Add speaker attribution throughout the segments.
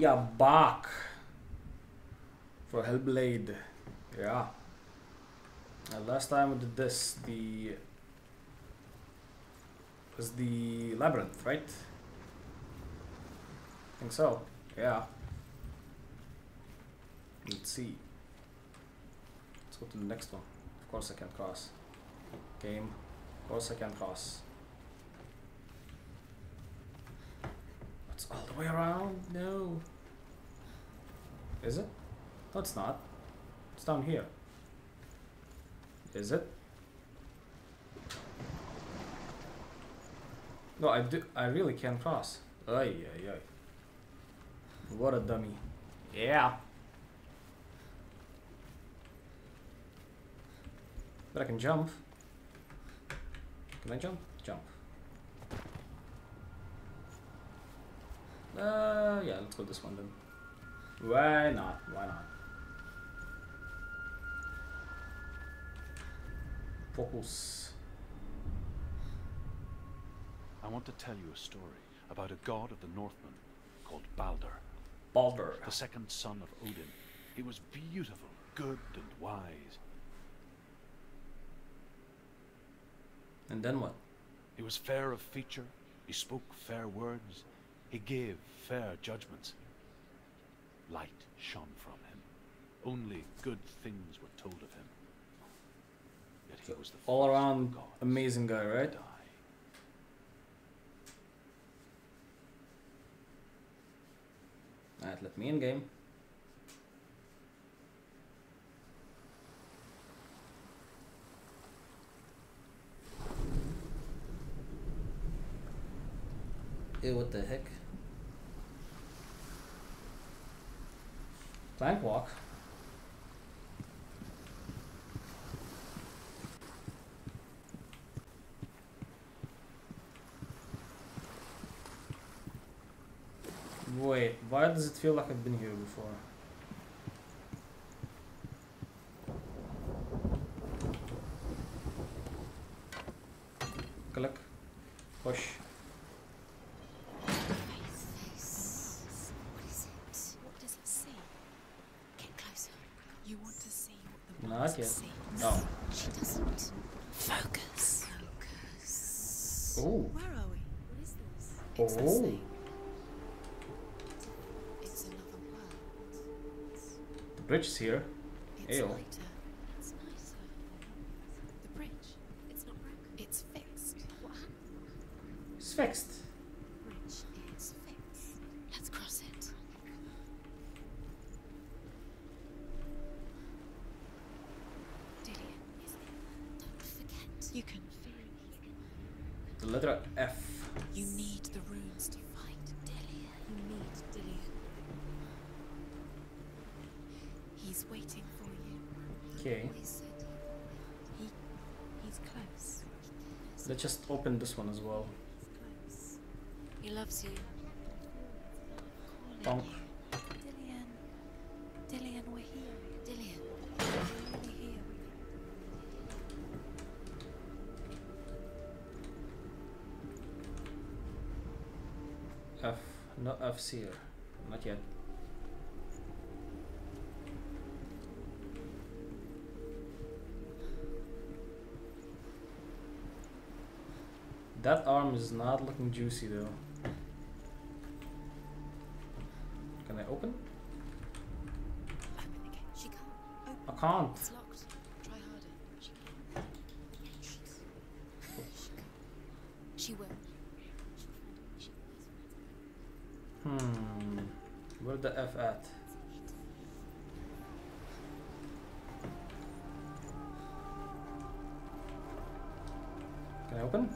Speaker 1: we are back for Hellblade. Yeah. Last time we did this, was the labyrinth, right? I think so. Yeah. Let's see. Let's go to the next one. Of course I can't cross. Game. Of course I can't cross. It's all the way around? No. Is it? No, it's not. It's down here. Is it? No, I really can't cross. Ay, ay, ay. What a dummy. Yeah. But I can jump. Can I jump? Jump. Yeah, let's go this one then. Why not? Why not? Focus.
Speaker 2: I want to tell you a story about a god of the Northmen called Baldur.
Speaker 1: Baldur.
Speaker 2: The second son of Odin. He was beautiful, good and wise.
Speaker 1: And then what?
Speaker 2: He was fair of feature, he spoke fair words, he gave fair judgments. Light shone from him. Only good things were told of him. Yet he was the
Speaker 1: all
Speaker 2: first
Speaker 1: around
Speaker 2: of gods
Speaker 1: amazing guy, right?
Speaker 2: to die.
Speaker 1: Alright, let me in game. Ew, what the heck? Plank walk. Wait, why does it feel like I've been here before? Click. Push. Not yet. No.
Speaker 3: She doesn't focus. Focus.
Speaker 1: Oh.
Speaker 3: Where are we? What is this?
Speaker 1: Oh.
Speaker 3: It's the same. It's another world.
Speaker 1: The bridge is here.
Speaker 3: It's
Speaker 1: Ew.
Speaker 3: lighter. It's nicer. The bridge. It's not broken. It's fixed. What happened?
Speaker 1: It's fixed.
Speaker 3: The bridge is fixed. Let's cross it. Don't forget. You can feel it.
Speaker 1: The letter F.
Speaker 3: You need the runes to fight Dillian. You need Dillian. He's waiting for you.
Speaker 1: Okay.
Speaker 3: He said he's close.
Speaker 1: Let's just open this one as well.
Speaker 3: Close. He loves you.
Speaker 1: Bonk.
Speaker 3: Calling you. Dillian. Dillian, we're here. Dillian. We're really here.
Speaker 1: F. No F's here. Not yet. That arm is not looking juicy though. Can I open?
Speaker 3: Open again. She can't. Open.
Speaker 1: I can't.
Speaker 3: It's locked. Try harder. She can't. She will.
Speaker 1: Where's the F at? Can I open?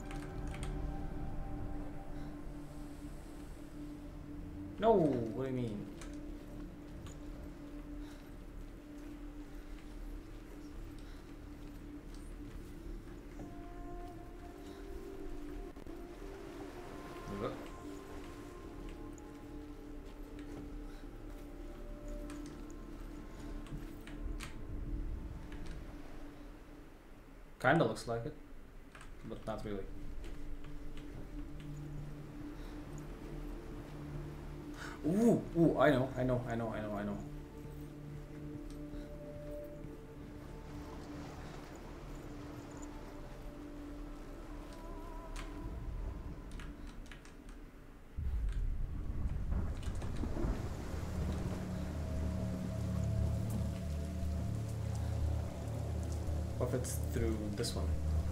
Speaker 1: No, what do you mean? Look. Kinda looks like it, but not really. Ooh, ooh, I know. What if it's through this one?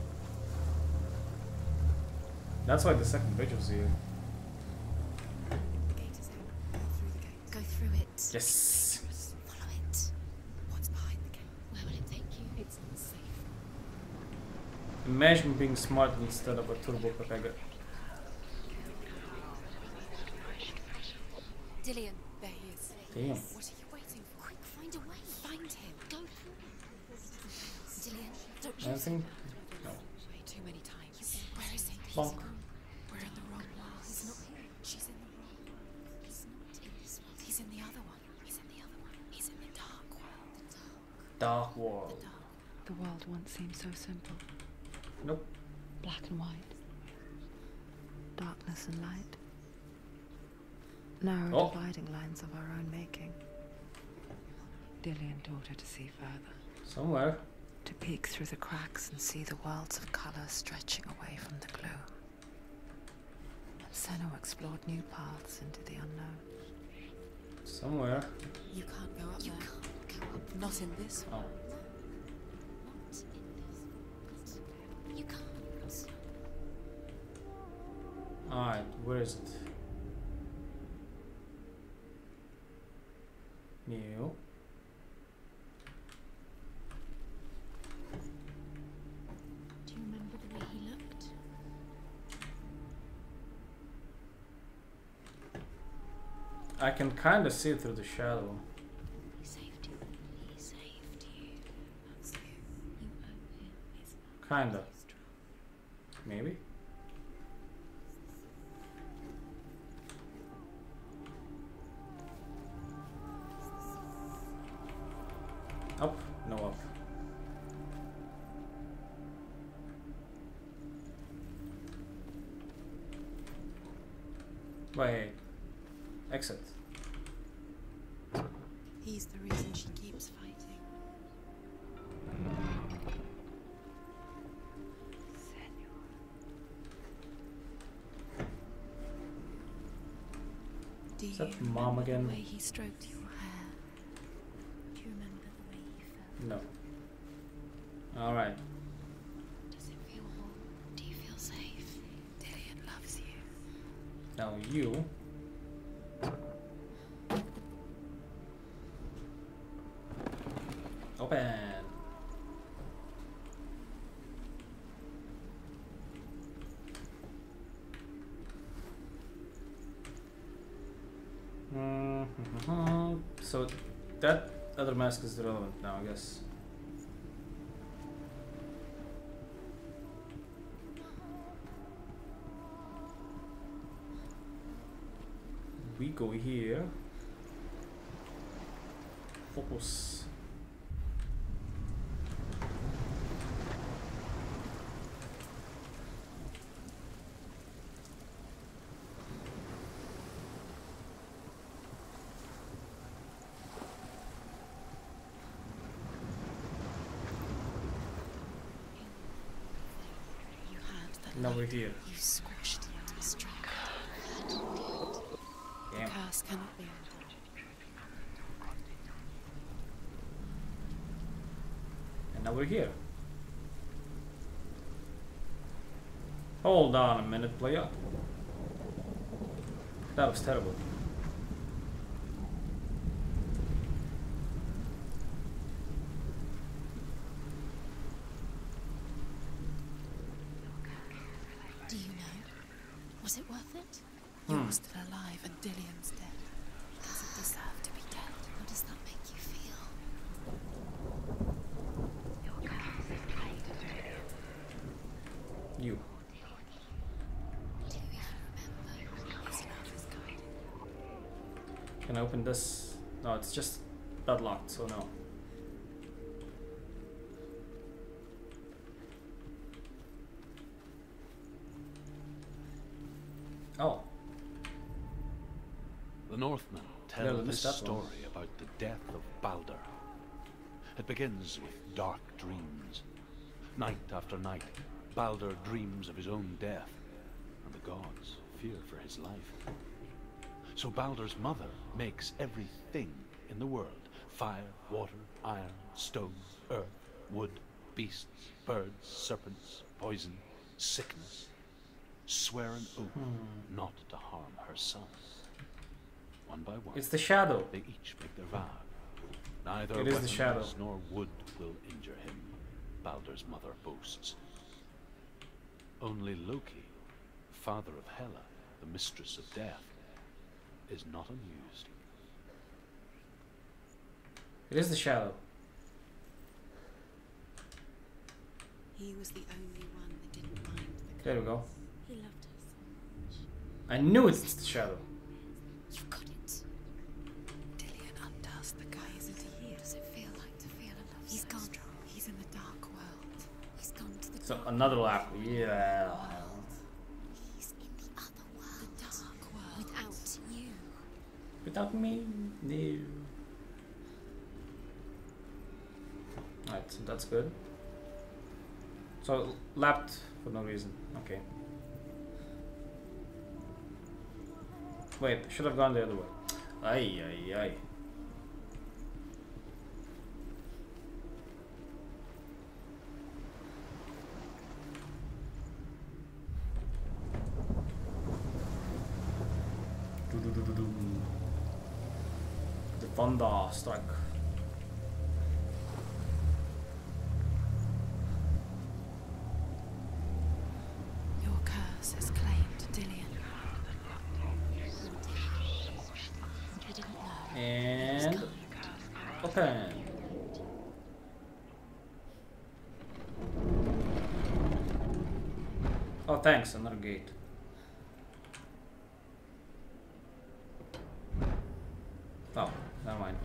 Speaker 1: That's why the second bridge was here.
Speaker 3: The gate is out. Go through the gate. Go through it.
Speaker 1: Yes.
Speaker 3: It's dangerous. Follow it. What's behind the gate? Where will it take you? It's not safe.
Speaker 1: Imagine being smart instead of a turbo propagger.
Speaker 3: Dillion, there he is.
Speaker 1: Damn.
Speaker 3: What are you waiting for? Quick, find a way. Find him. Go through. Dillion, don't lose
Speaker 1: Anything?
Speaker 3: him.
Speaker 1: No.
Speaker 3: Way too many times. Where is he?
Speaker 1: Bonk.
Speaker 3: We're in the wrong world. He's not here. She's in the wrong world. He's not in this world. He's in the other one. He's in the other one. He's in the dark world.
Speaker 1: Dark world.
Speaker 3: The dark.
Speaker 4: The world once seemed so simple.
Speaker 1: Nope.
Speaker 4: Black and white. Darkness and light. Narrow dividing lines of our own making. Dillion taught her to see further.
Speaker 1: Somewhere.
Speaker 4: To peek through the cracks and see the worlds of colour stretching away from the gloom. And Senua explored new paths into the unknown.
Speaker 1: Somewhere.
Speaker 3: You can't go up there. Can't go up. Not in this
Speaker 1: Oh.
Speaker 3: one. Not in this one. You can't.
Speaker 1: Alright, where is it? New.
Speaker 3: Do you remember the way he looked?
Speaker 1: I can kind of see it through the shadow.
Speaker 3: He saved you. He saved you. That's you. You owe him his love.
Speaker 1: Kinda.
Speaker 3: His trust.
Speaker 1: Maybe. Up? No up. Wait. Exit.
Speaker 3: He's the reason she keeps fighting. Do
Speaker 1: Is
Speaker 3: you
Speaker 1: that Mom
Speaker 3: remember
Speaker 1: again?
Speaker 3: the way he stroked your hair? Do you remember the way he felt?
Speaker 1: No. Alright.
Speaker 3: Does it feel warm? Do you feel safe? Dillion loves you.
Speaker 1: Now you. Open. So that other mask is irrelevant now, I guess. We go here. Focus.
Speaker 3: You had that
Speaker 1: Now we're
Speaker 3: light.
Speaker 1: here.
Speaker 3: You squashed it, struck it. The
Speaker 1: Damn.
Speaker 3: curse cannot be undone.
Speaker 1: And now we're here. Hold on a minute, player. That was terrible.
Speaker 3: Do you know? Was it worth it?
Speaker 1: Hmm.
Speaker 3: You're still alive and Dillion's dead. Does it deserve to be dead? How does that make you feel?
Speaker 1: You.
Speaker 3: Do you even remember his love is guided?
Speaker 1: Can I open this? No, it's just padlocked, so no. Oh.
Speaker 2: The Northmen
Speaker 1: Yeah,
Speaker 2: tell
Speaker 1: we
Speaker 2: this
Speaker 1: missed that one.
Speaker 2: story about the death of Balder. It begins with dark dreams. Night after night, Balder dreams of his own death, and the gods fear for his life. So Balder's mother makes everything in the world: fire, water, iron, stone, earth, wood, beasts, birds, serpents, poison, sickness, swear an oath not to harm her son. One by one,
Speaker 1: It's the shadow.
Speaker 2: they each make their vow. Neither
Speaker 1: It is the
Speaker 2: weapons
Speaker 1: shadow.
Speaker 2: nor wood will injure him, Balder's mother boasts. Only Loki, father of Hela, the mistress of death, is not amused.
Speaker 1: It is the shadow.
Speaker 3: He was the only one that didn't mind the
Speaker 1: There we go.
Speaker 3: He loved her so much.
Speaker 1: I knew it's the shadow.
Speaker 3: You got it.
Speaker 4: Dillion undoes the
Speaker 3: Why
Speaker 4: guise.
Speaker 3: isn't he here? Does it feel like to feel a love
Speaker 4: He's
Speaker 3: so
Speaker 4: gone.
Speaker 3: strong?
Speaker 4: He's in the dark world.
Speaker 3: He's gone to the
Speaker 1: So
Speaker 3: dark
Speaker 1: another lap. Yeah.
Speaker 3: He's in the other world.
Speaker 4: The dark world.
Speaker 3: Without you.
Speaker 1: Without me, no. Alright, so that's good. So lapped for no reason. Okay. Wait, should have gone the other way. Ay ay ay. Do-do-do-do-do. The thunder strike.
Speaker 4: Your curse is claimed, Dillion.
Speaker 3: He didn't know.
Speaker 1: And open. Oh, thanks. Another gate. Oh, never mind.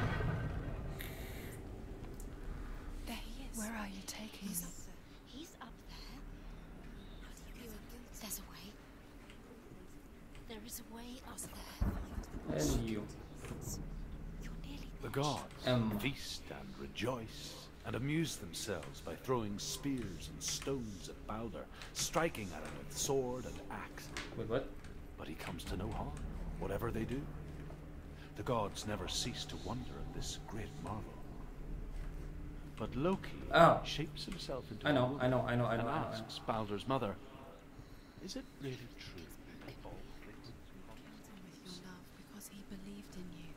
Speaker 3: There he is.
Speaker 4: Where are you taking
Speaker 3: He's
Speaker 4: me?
Speaker 3: up there. He's up there. There's a way. There is a way up there.
Speaker 1: And you.
Speaker 3: You're nearly
Speaker 2: The
Speaker 3: there.
Speaker 2: gods feast and rejoice and amuse themselves by throwing spears and stones at Balder, striking at him with sword and axe.
Speaker 1: Wait, what?
Speaker 2: But he comes to no harm, whatever they do. The gods never cease to wonder at this great marvel. But Loki shapes himself into
Speaker 1: I know,
Speaker 2: a woman
Speaker 1: I know.
Speaker 2: and
Speaker 1: I know.
Speaker 2: asks Balder's mother, "Is it really true that all things
Speaker 4: With your love because he believed in you.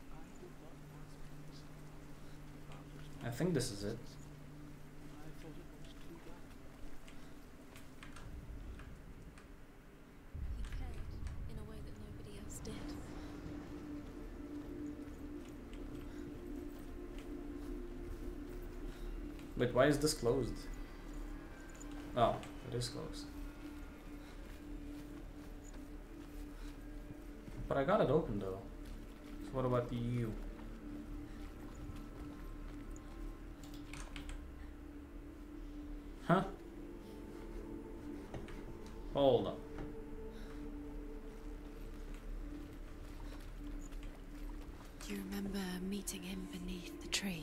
Speaker 1: I think this is it.
Speaker 3: He cared in a way that nobody else did.
Speaker 1: Wait, why is this closed? Oh, it is closed. But I got it open though. So what about you? Huh? Hold up.
Speaker 4: Do you remember meeting him beneath the tree?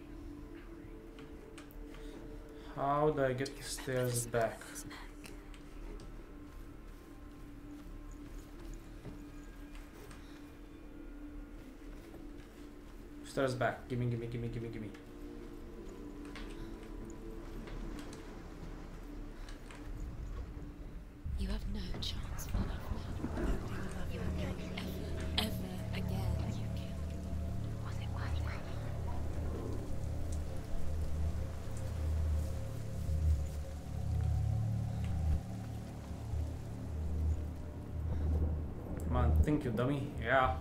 Speaker 1: How do I get the stairs back?
Speaker 4: His neck.
Speaker 1: Stairs back. Gimme.
Speaker 3: You have no chance for love now. Nobody will love you ever again.
Speaker 4: Was it Whazze?
Speaker 1: Come on, thank you, dummy. Yeah.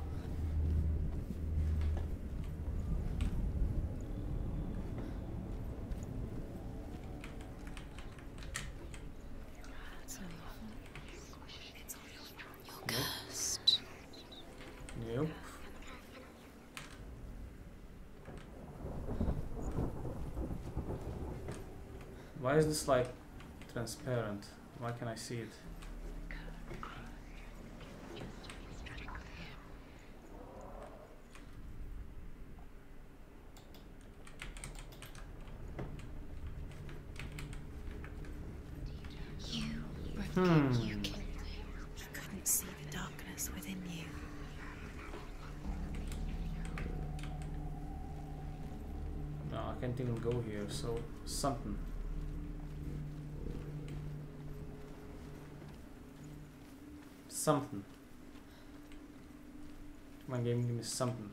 Speaker 4: You're cursed.
Speaker 1: Yep. Why is this like transparent? Why can I see it?
Speaker 4: You killed him. He couldn't see the darkness within you.
Speaker 1: No, I can't even go here, so something. Something. Come on, game, give me something.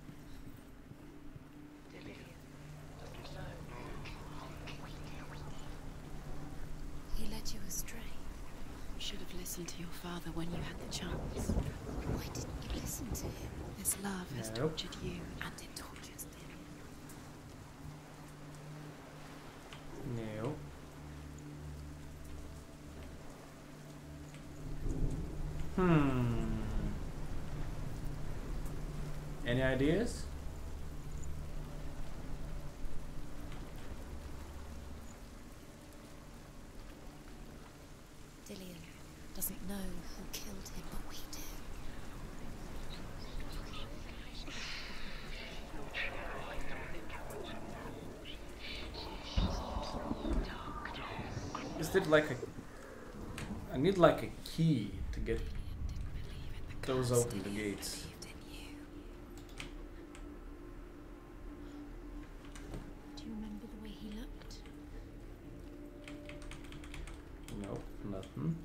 Speaker 3: He led you astray.
Speaker 4: You should have listened to your father when you had the chance.
Speaker 3: Why didn't you listen to him?
Speaker 4: This love has
Speaker 1: Nope.
Speaker 4: tortured you, and it tortures him.
Speaker 1: No. Any ideas?
Speaker 3: Dillian doesn't know who killed him, but we do.
Speaker 1: Is it like a... I need like a key to get those open, the gates.
Speaker 3: Do you remember the way he looked?
Speaker 1: No, nothing.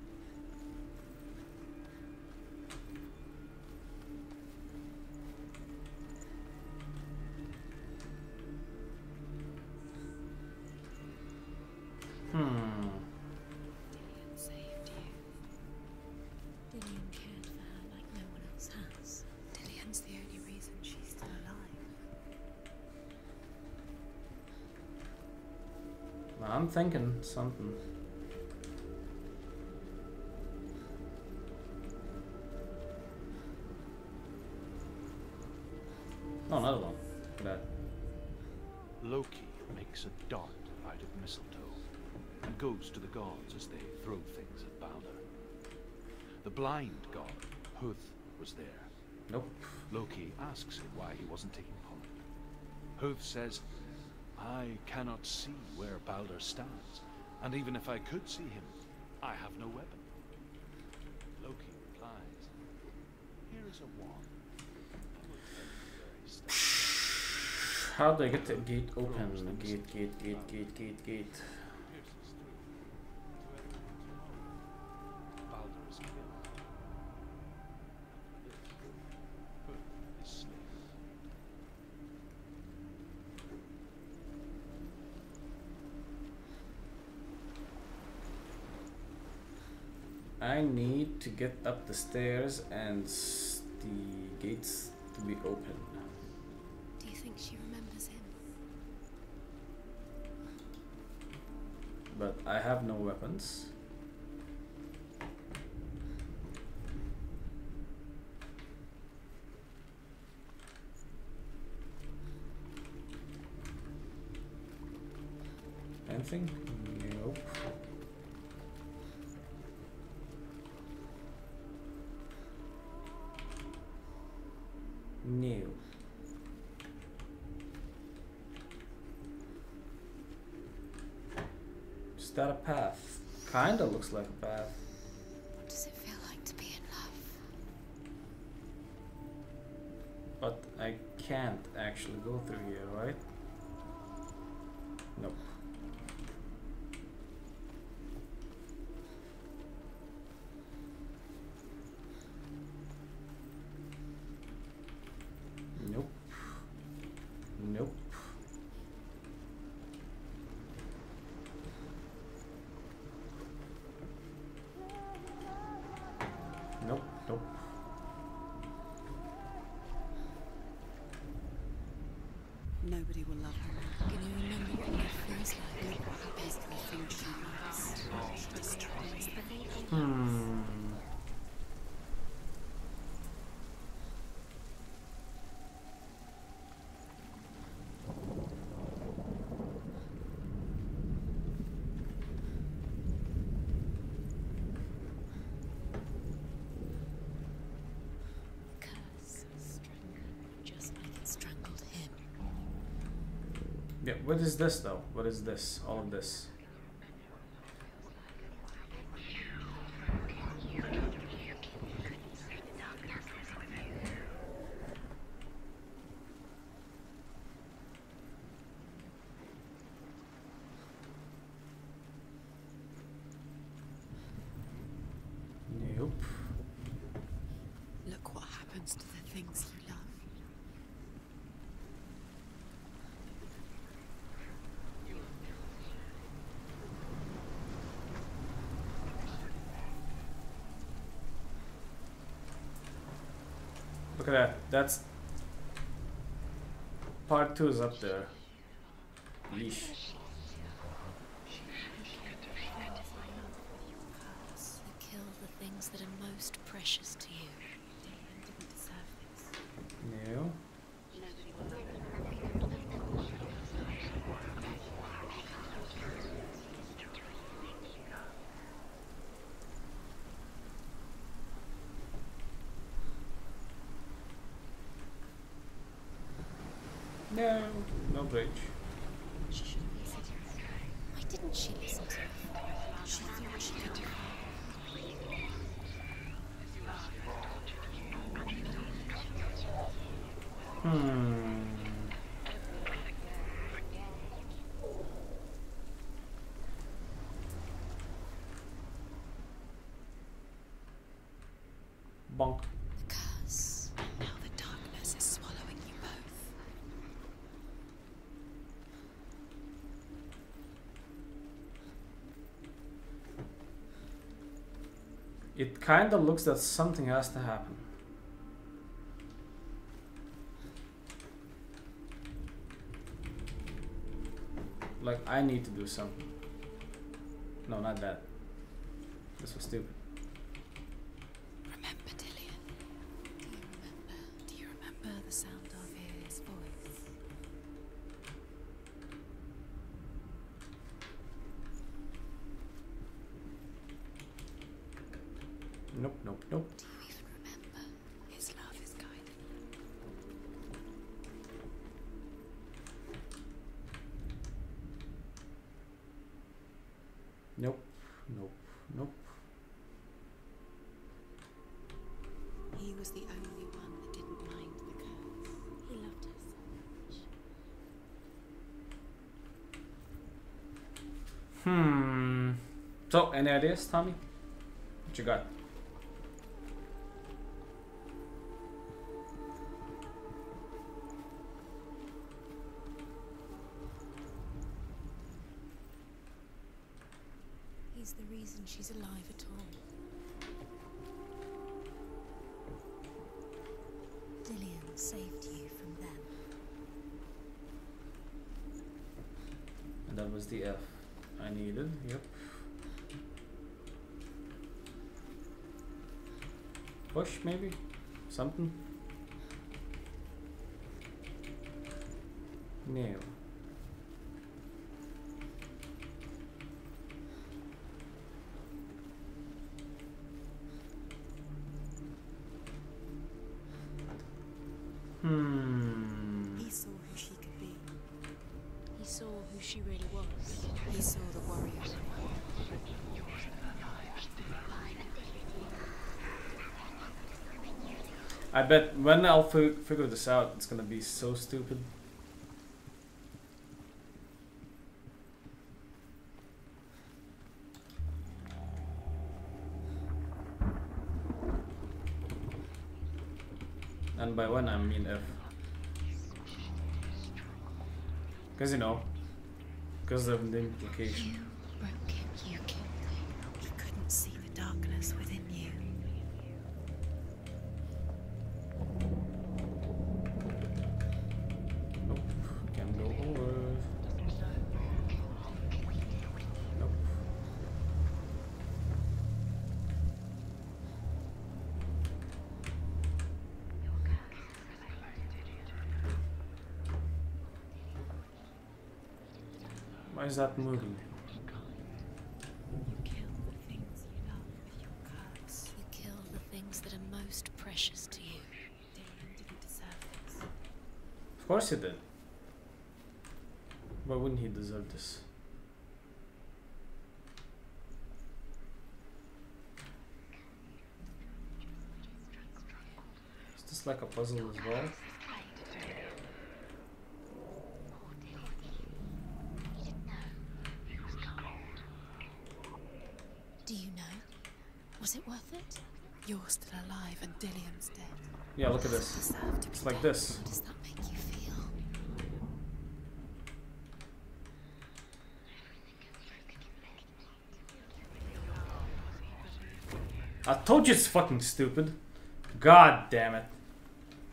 Speaker 3: Dillian saved you. Dillian cared for her like no one else has.
Speaker 4: Dillian's the only reason she's still alive.
Speaker 1: I'm thinking something. Oh, another one. Look at that.
Speaker 2: Loki makes a dart out of mistletoe and goes to the gods as they throw things at Balder. The blind god, Hwazze, was there.
Speaker 1: Nope.
Speaker 2: Loki asks him why he wasn't taking part. Hwazze says, I cannot see where Balder stands, and even if I could see him, I have no weapon. Loki replies, here is a wand. I will tell you where he stands.
Speaker 1: How do I get the gate open? Gate.
Speaker 2: Pierces through to everyone tomorrow. Balder is killed. And for this, Hwazze is slain.
Speaker 1: I need to get up the stairs and the gates to be open.
Speaker 3: Do you think she remembers him?
Speaker 1: But I have no weapons. Anything? Nope. No. Is that a path? Kinda looks like a path.
Speaker 3: What does it feel like to be in love?
Speaker 1: But I can't actually go through here, right? Nope. Nope. Nope. Nope, nope.
Speaker 4: Nobody will love her.
Speaker 3: Can you remember what love feels like?
Speaker 4: Look what happens to the things she loves. She destroys them.
Speaker 1: Hmm.
Speaker 3: Curse strangled, just like it strangled him.
Speaker 1: Yeah, what is this though? What is this? All of this. Look at that. That's part 2 is up there. Yeesh.
Speaker 3: You kill the things that are most precious to you.
Speaker 1: No. No, no bridge.
Speaker 3: She should have listened. Why didn't she listen to me? She thought she could.
Speaker 1: Bonk.
Speaker 3: The curse. And now the darkness is swallowing you both.
Speaker 1: It kinda looks that something has to happen. Like, I need to do something. No, not that. This was stupid.
Speaker 3: Remember, Dillian? Do you remember the sound of his voice?
Speaker 1: Nope, nope, nope.
Speaker 3: Do you even remember? His love is guiding.
Speaker 1: Nope, nope, nope.
Speaker 3: He was the only one that didn't mind the curse. He loved her so much.
Speaker 1: So, any ideas, Tommy? What you got?
Speaker 3: He's the reason she's alive at all. Dillian saved you from them.
Speaker 1: And that was the F I needed, yep. Push, maybe? Something? Nail.
Speaker 3: He saw who she could be. He saw who she really was. He saw the warrior.
Speaker 1: I bet when I'll figure this out, it's gonna be so stupid. And by when I mean if. Because you know, because of the implication.
Speaker 3: You broke him, you killed him. He couldn't see the darkness within you.
Speaker 1: Nope, can't go over. Nope. Why is that moving?
Speaker 3: You kill the things you love with your curse. You kill the things that are most precious to you. Dillian didn't deserve this.
Speaker 1: Of course he did. Why wouldn't he deserve this? Is this like a puzzle as well?
Speaker 3: Do you know? Was it worth it? You're still alive and Dillian's dead.
Speaker 1: Yeah, look at this.
Speaker 3: Deserve to be
Speaker 1: It's like
Speaker 3: dead.
Speaker 1: this.
Speaker 3: How does that make you feel?
Speaker 1: I told you it's fucking stupid. God damn it.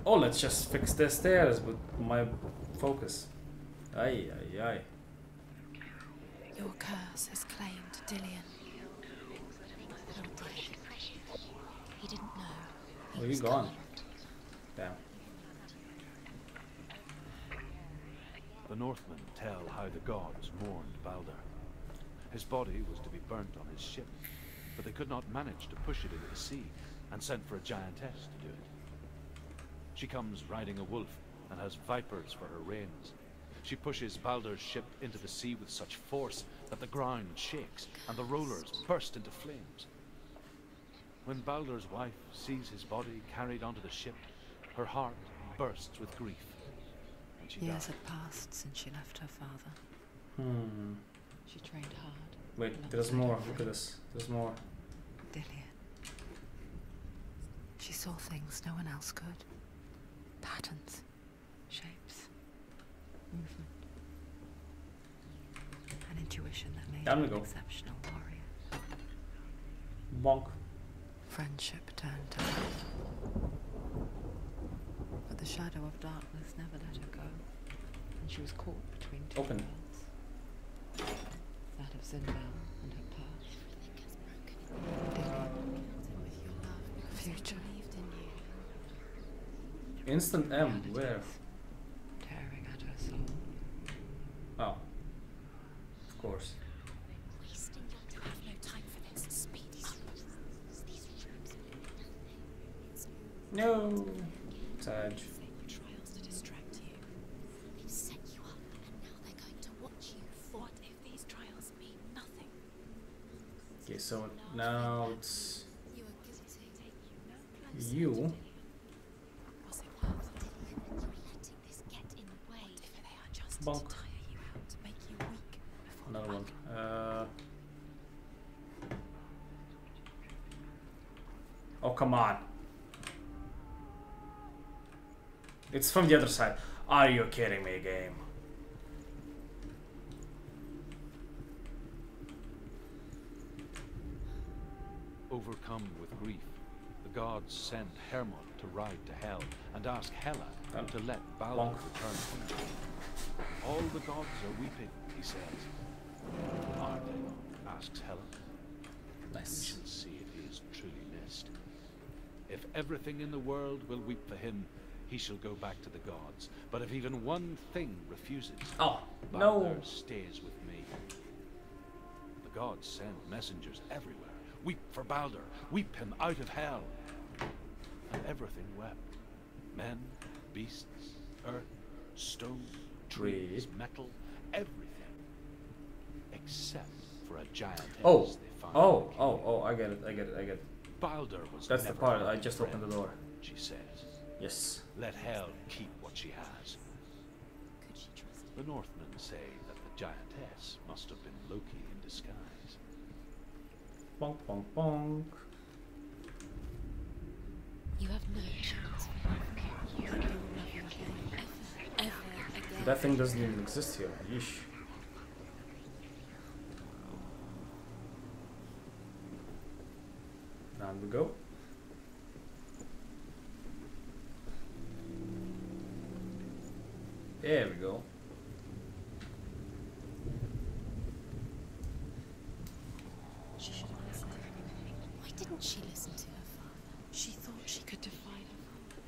Speaker 1: Oh, let's just fix the stairs with my focus. Ay, ay, ay.
Speaker 3: Your curse has claimed Dillion. Poor Dillion. He didn't know. He
Speaker 1: Oh, you
Speaker 3: was
Speaker 1: gone.
Speaker 3: kind.
Speaker 1: Damn.
Speaker 2: The Northmen tell how the gods mourned Balder. His body was to be burnt on his ship, but they could not manage to push it into the sea, and sent for a giantess to do it. She comes riding a wolf and has vipers for her reins. She pushes Balder's ship into the sea with such force that the ground shakes and the rollers burst into flames. When Balder's wife sees his body carried onto the ship, her heart bursts with grief, and she
Speaker 4: Years
Speaker 2: dies.
Speaker 4: had passed since she left her father.
Speaker 1: Hmm.
Speaker 4: She trained hard.
Speaker 1: Wait, there's more. Look at this. There's more.
Speaker 4: Dillion. She saw things no one else could. Patterns, shapes, movement. An intuition that made
Speaker 1: Down
Speaker 4: her
Speaker 1: we
Speaker 4: an
Speaker 1: go.
Speaker 4: exceptional warrior.
Speaker 1: Bonk.
Speaker 4: Friendship turned to love. But the shadow of darkness never let her go, and she was caught between two
Speaker 1: Open.
Speaker 4: worlds. That of Zinbel and her past.
Speaker 3: Everything has broken.
Speaker 4: Dillion,
Speaker 3: With your love because
Speaker 4: future.
Speaker 3: I believed in you.
Speaker 1: Instant M. Where?
Speaker 4: tearing at her soul.
Speaker 1: Oh. Of course.
Speaker 3: Wasting your time. I have no time for this. Speed up. These rooms. It's
Speaker 1: No. Taj.
Speaker 3: trials to distract you. They've set you up, and now they're going to watch you. What if these trials mean nothing?
Speaker 1: Okay, so now it's
Speaker 3: You are guilty.
Speaker 1: you.
Speaker 3: Was it worth it? You're letting this get in the way. What if they are just
Speaker 1: Bonk.
Speaker 3: to tire you out, to make you weak before
Speaker 1: Another
Speaker 3: the
Speaker 1: one.
Speaker 3: battle?
Speaker 1: Oh, come on. It's from the other side. Are you kidding me, game?
Speaker 2: Overcome with grief, the gods send Hermod to ride to Hell and ask Hela to let Balder
Speaker 1: Bonk.
Speaker 2: return home. All the gods are weeping, he says. Are they? Asks Hela. We
Speaker 1: Nice.
Speaker 2: shall see if he is truly missed. If everything in the world will weep for him, he shall go back to the gods. But if even one thing refuses,
Speaker 1: Oh,
Speaker 2: Balder
Speaker 1: no.
Speaker 2: stays with me. The gods send messengers everywhere. Weep for Balder. Weep him out of hell. And everything wept. Men, beasts, earth, stone, trees,
Speaker 1: Tree.
Speaker 2: metal, everything. Except for a giantess
Speaker 1: Oh.
Speaker 2: they found.
Speaker 1: Oh,
Speaker 2: in the
Speaker 1: oh,
Speaker 2: cave.
Speaker 1: oh, I get it, I get it, I get it.
Speaker 2: Balder was
Speaker 1: That's the
Speaker 2: never
Speaker 1: part,
Speaker 2: my
Speaker 1: I just
Speaker 2: friend,
Speaker 1: opened the door.
Speaker 2: she says.
Speaker 1: Yes.
Speaker 2: Let hell keep what she has.
Speaker 3: Could she trust
Speaker 2: The Northmen say that the giantess must have been Loki in disguise.
Speaker 1: Bonk, bonk, bonk.
Speaker 3: you? You have no chance for love. You will love you again. Ever again.
Speaker 1: That thing doesn't even exist here. Yeesh. Down we go. There we go.
Speaker 3: She should have listened. Why didn't she listen to her father? She thought she could defy her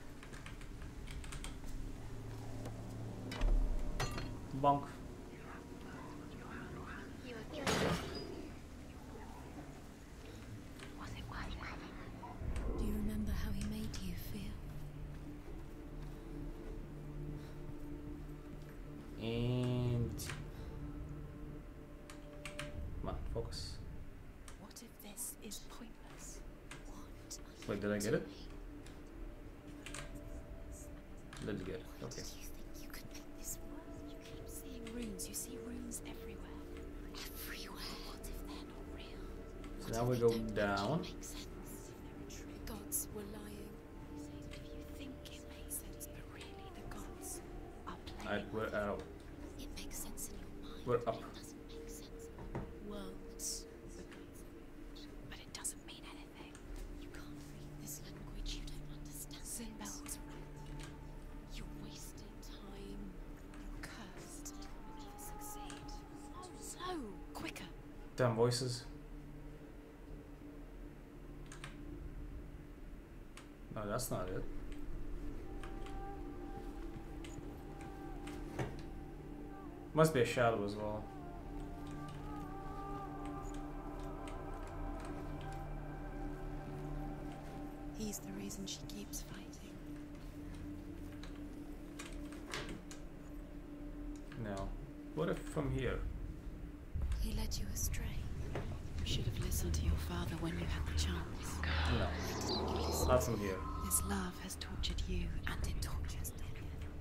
Speaker 3: father.
Speaker 1: Bonk.
Speaker 3: Do you remember how he made you feel?
Speaker 1: And come on, focus.
Speaker 3: What if this is pointless? What?
Speaker 1: Wait, did I get it? Did get it? Okay.
Speaker 3: Did you think you could make this work? You keep seeing runes. You see runes everywhere. Everywhere. What if they're not real?
Speaker 1: So
Speaker 3: What
Speaker 1: now
Speaker 3: if
Speaker 1: we
Speaker 3: they
Speaker 1: go
Speaker 3: don't
Speaker 1: down.
Speaker 3: actually make sense? The gods were lying. If you think it makes sense, but really the gods are playing.
Speaker 1: Alright, we're out.
Speaker 3: It makes sense in your mind.
Speaker 1: We're
Speaker 3: but
Speaker 1: up.
Speaker 3: It doesn't make sense. Worlds. But it doesn't mean anything. You can't read this language. You don't understand. Zinbel's right.
Speaker 1: Damn voices. No, that's not it. Must be a shadow as well.
Speaker 3: He's the reason she keeps fighting.
Speaker 1: No. What if from here?
Speaker 3: He led you astray. You should have listened to your father when you had the chance.
Speaker 1: No. Not from here.
Speaker 3: This love has tortured you, and it tortures Dillian.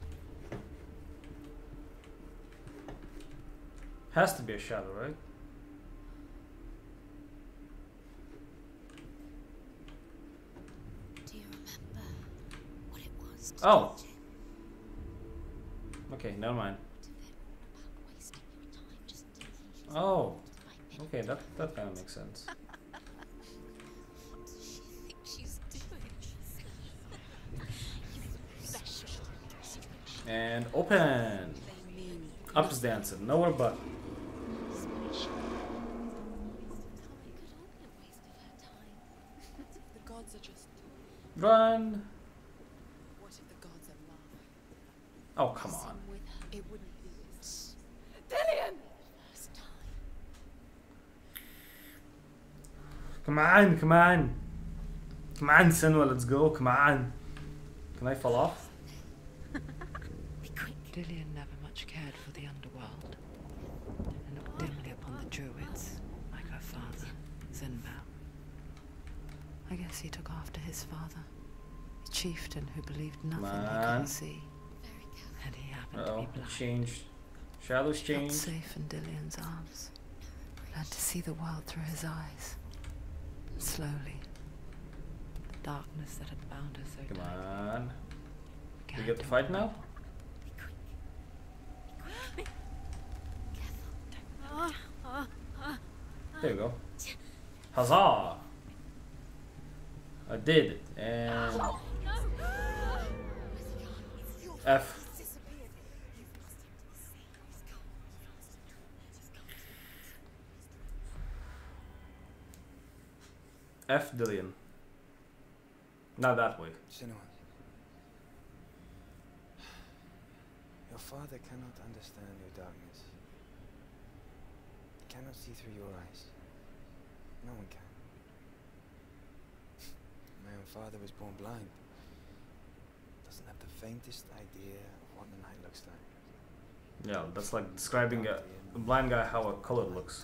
Speaker 1: Has to be a shadow, right?
Speaker 3: Do you remember what it was to
Speaker 1: Oh.
Speaker 3: touch him?
Speaker 1: Okay, never mind.
Speaker 3: What if they're all about wasting your time just thinking she's
Speaker 1: Oh.
Speaker 3: fight
Speaker 1: Okay, that kind of makes sense.
Speaker 3: What does she think she's doing? You special.
Speaker 1: And open.
Speaker 3: They mean
Speaker 1: Up's dancing. Nowhere but.
Speaker 3: special. It could all be a waste of her time. What if the gods are just...
Speaker 1: Run.
Speaker 3: What if the gods are love?
Speaker 1: Oh, come on.
Speaker 3: With her, it wouldn't be this. Dillian! First time.
Speaker 1: Come on, come on. Come on, Senua, let's go. Come on. Can I fall off?
Speaker 3: Be quick.
Speaker 4: Dillian never much cared for the underworld, and looked dimly upon the druids, like her father, Zinbao. I guess he took after his father, a chieftain who believed nothing he
Speaker 1: Man.
Speaker 4: couldn't see,
Speaker 3: Very careful.
Speaker 4: and he happened
Speaker 1: Uh-oh,
Speaker 4: to
Speaker 1: it
Speaker 4: be blind.
Speaker 1: changed. Shadows
Speaker 4: Felt
Speaker 1: changed.
Speaker 4: safe in Dillian's arms, learned to see the world through his eyes. And slowly, the darkness that had bound her so
Speaker 1: Come
Speaker 4: tightly
Speaker 1: on. We
Speaker 4: began
Speaker 1: get to
Speaker 4: to
Speaker 1: fight now?
Speaker 4: unravel.
Speaker 1: There we go. Huzzah! I did it. And F. F Dillian. Not that way.
Speaker 5: Senua, your father cannot understand your darkness. He cannot see through your eyes. No one can. My own father was born blind. Doesn't have the faintest idea of what the night looks like.
Speaker 1: Yeah, that's like describing a blind guy how a color looks.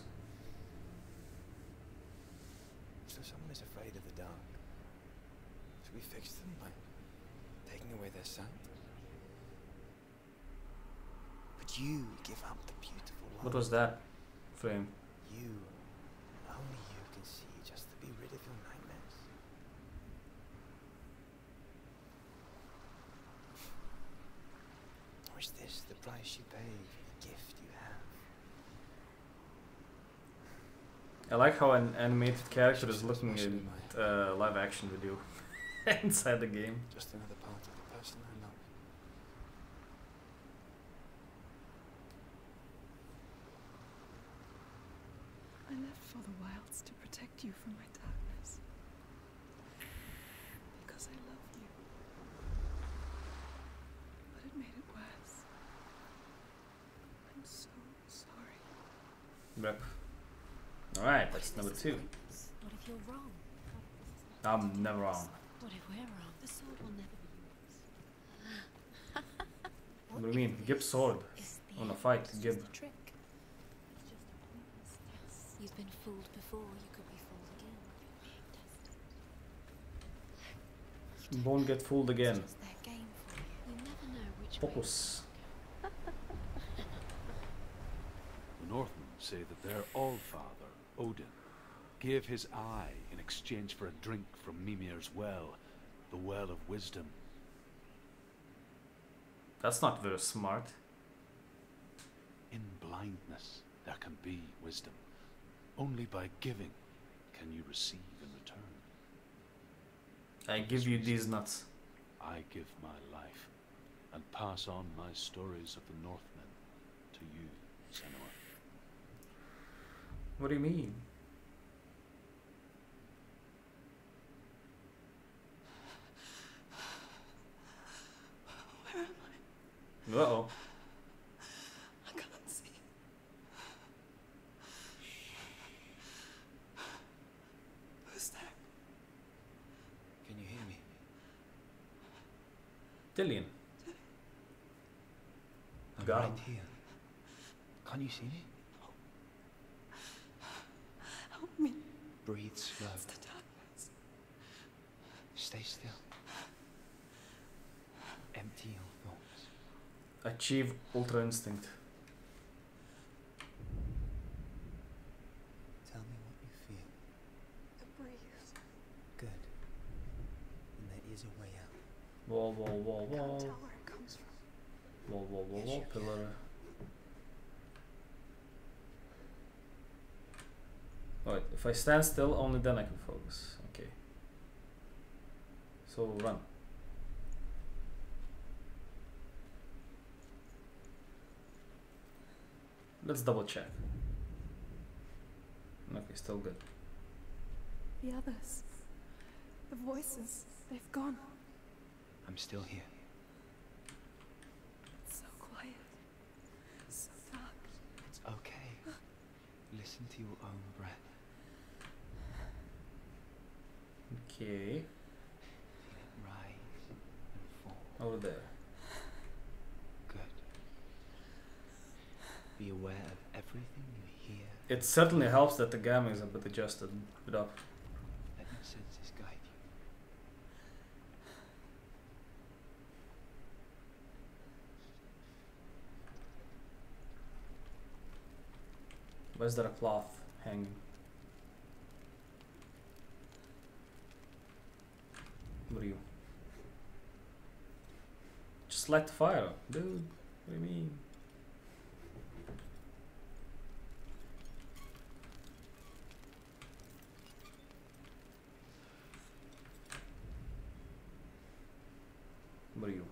Speaker 5: So someone is afraid of the dark. Should we fix them by taking away their sight? But you give up the beautiful light.
Speaker 1: What was that frame?
Speaker 5: You, only you can see just to be rid of your nightmares. Or is this the price you pay for the gift you have?
Speaker 1: I like how an animated character is looking in live action video inside the game.
Speaker 5: Just another part of the person I love.
Speaker 6: I left for the wilds to protect you from my darkness. Because I love you. But it made it worse. I'm so sorry.
Speaker 1: Rep. Alright, that's number 2.
Speaker 3: What if you're wrong?
Speaker 1: I'm never wrong.
Speaker 3: What if we're wrong? The sword will never be yours.
Speaker 1: What do you mean? Gib sword.
Speaker 3: Is the
Speaker 1: On a fight,
Speaker 3: it's just
Speaker 1: Gib.
Speaker 3: a trick. It's just a pointless test. You've been fooled before, you could be fooled again. You're being tested.
Speaker 1: Won't get fooled again.
Speaker 3: It's just their game for you. You never know which way
Speaker 1: Focus.
Speaker 2: The Northmen say that their Allfather, Odin, gave his eye in exchange for a drink from Mimir's well, the Well of Wisdom.
Speaker 1: That's not very smart.
Speaker 2: In blindness, there can be wisdom. Only by giving can you receive in return.
Speaker 1: I give you these nuts.
Speaker 2: I give my life and pass on my stories of the Northmen to you, Senua.
Speaker 1: What do you mean?
Speaker 6: Where am I?
Speaker 1: Uh-oh.
Speaker 6: I can't see. Who's there?
Speaker 5: Can you hear me?
Speaker 1: Dillian.
Speaker 5: I'm
Speaker 1: Got
Speaker 5: right
Speaker 1: him.
Speaker 5: here. Can you see me?
Speaker 6: Help me.
Speaker 5: Breathe slow.
Speaker 6: It's the darkness.
Speaker 5: Stay still. Empty your thoughts.
Speaker 1: Achieve Ultra Instinct.
Speaker 5: Tell me what you feel.
Speaker 6: The breeze.
Speaker 5: Good. And there is a way out.
Speaker 1: Wall, wall, wall,
Speaker 6: I can't
Speaker 1: wall.
Speaker 6: tell where it comes from.
Speaker 1: Wall, wall, wall,
Speaker 5: Yes,
Speaker 1: wall.
Speaker 5: you can.
Speaker 1: Pillar. Alright, if I stand still, only then I can focus. Okay. So run. Let's double check. Okay, still good.
Speaker 6: The others. The voices. They've gone.
Speaker 5: I'm still here.
Speaker 6: It's so quiet. So dark.
Speaker 5: It's okay. Listen to your own breath.
Speaker 1: Okay.
Speaker 5: Feel it rise and fall.
Speaker 1: Over there.
Speaker 5: Good. Be aware of everything you hear.
Speaker 1: It certainly helps that the gamma is a bit adjusted. Bit up.
Speaker 5: Let your senses guide you.
Speaker 1: Where's there a cloth hanging? What are you? Just light the fire up, dude. What do you mean? What are you?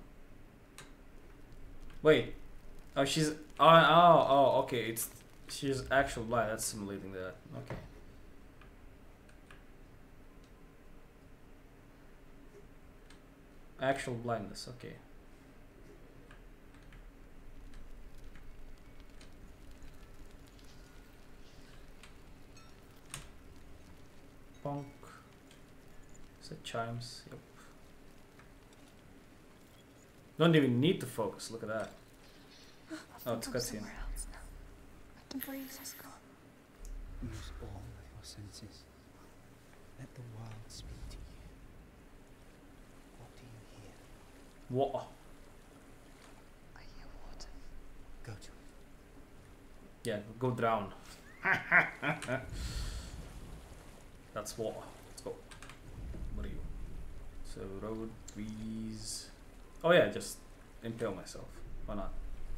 Speaker 1: Wait. Oh, she's. Oh, okay. It's. She's actual blind. That's simulating that. Okay. Actual blindness. Okay. Bonk. Is it chimes? Yep. Don't even need to focus. Look at that. Oh, it's
Speaker 6: I'm
Speaker 1: cutscene.
Speaker 6: somewhere else now. The breeze is gone.
Speaker 5: Use all of your senses. Let the world speak to you. What do you hear?
Speaker 1: What?
Speaker 6: I hear water.
Speaker 5: Go to it.
Speaker 1: Yeah, go drown. That's water. Let's go. What are you? So road, breeze. Oh yeah, just impale myself. Why not?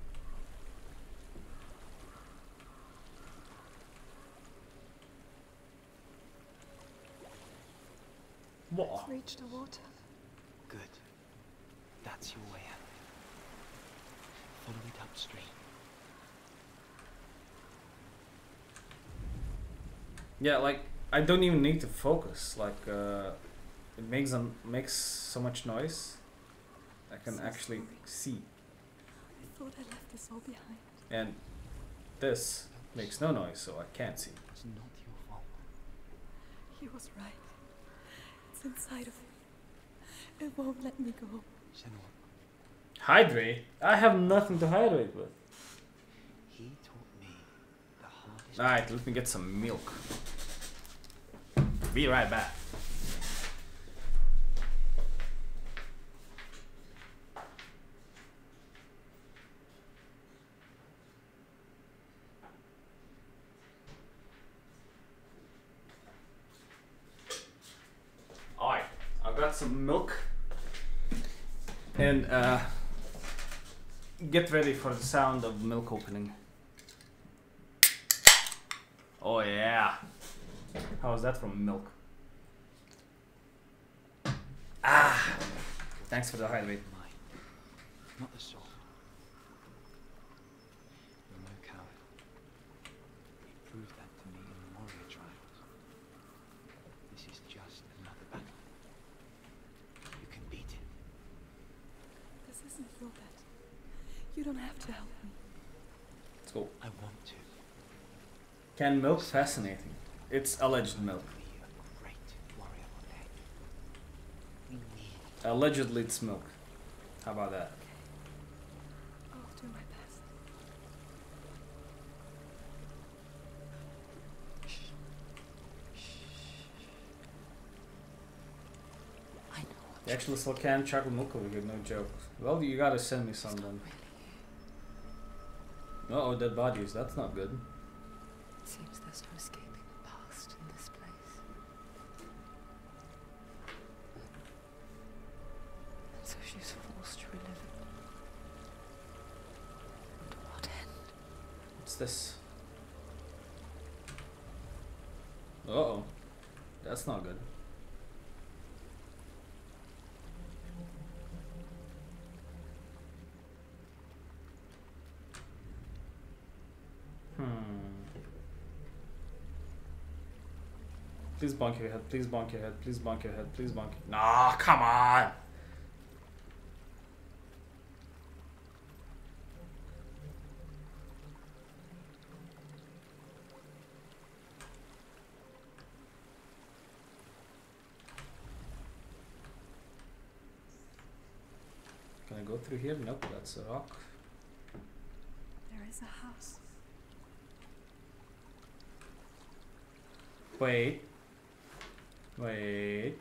Speaker 1: Water.
Speaker 6: I've reached the water.
Speaker 5: Good. That's your way out. Follow it upstream.
Speaker 1: Yeah, like I don't even need to focus. Like it makes so much noise. I can
Speaker 6: So
Speaker 1: actually
Speaker 6: sorry.
Speaker 1: see,
Speaker 6: I thought I left this all behind.
Speaker 1: and this makes no noise, so I can't see.
Speaker 5: It's not your fault.
Speaker 6: He was right. It's inside of me. It won't let me go.
Speaker 5: Senua,
Speaker 1: Hydrate? I have nothing to hydrate with.
Speaker 5: he taught me the hardest.
Speaker 1: Alright, let me get some milk. Be right back. Alright, I've got some milk. And get ready for the sound of milk opening. Oh yeah. How is that from milk? Ah! Thanks for the hydrate.
Speaker 5: Mine, not the sword. You're no coward. You proved that to me in
Speaker 6: You don't have to help me.
Speaker 1: Let's go.
Speaker 5: I want to.
Speaker 1: Can milk fascinating? It's alleged milk.
Speaker 5: Be a great warrior one day. We need.
Speaker 1: Allegedly it's milk. How about that?
Speaker 6: I'll do my best.
Speaker 4: I know.
Speaker 1: You actually still can chocolate milk over here, no joke. Well, you gotta send me some then. Uh-oh, dead bodies. That's not good.
Speaker 4: It seems there's no escaping the past in this place. And so she's forced to relive it. And to what end?
Speaker 1: What's this? Uh-oh. That's not good. Please bonk your head, please bonk your head, please bonk your head, please bonk your... Nah, come on! Can I go through here? Nope, that's a rock.
Speaker 6: There is a house.
Speaker 1: Wait. Wait.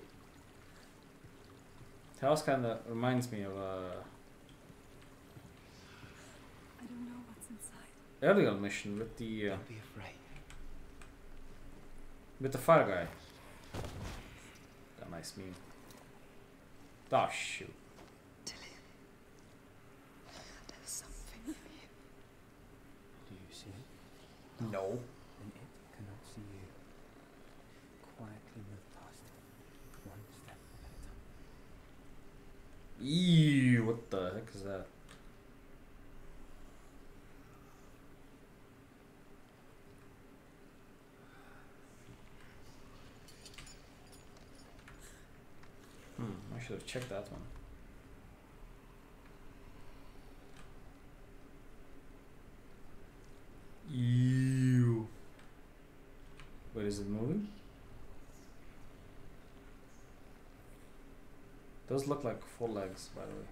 Speaker 1: The house kinda reminds me of
Speaker 6: I don't know what's inside.
Speaker 1: earlier mission with the
Speaker 5: Don't be afraid.
Speaker 1: fire guy. That nice meme. Oh shoot.
Speaker 6: There's something in you.
Speaker 5: Do you see it?
Speaker 1: No.
Speaker 5: And it cannot see you. Quietly move past it, one step at a time.
Speaker 1: Ew, what the heck is that? I should have checked that one. Ew. Wait, is it moving? Those look like 4 legs, by the way.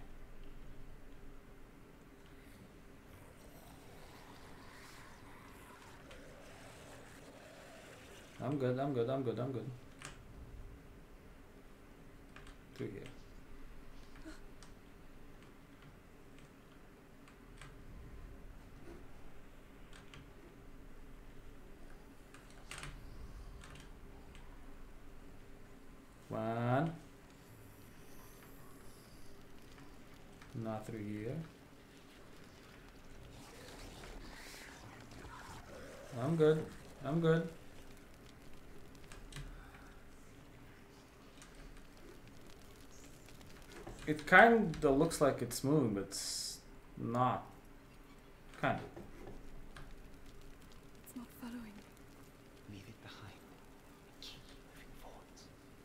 Speaker 1: I'm good, I'm good, I'm good, I'm good. Through here. One. Not through here. I'm good. I'm good. It kinda looks like it's moving, but it's not. Kinda.
Speaker 6: It's not following me.
Speaker 5: Leave it behind. Keep moving forwards.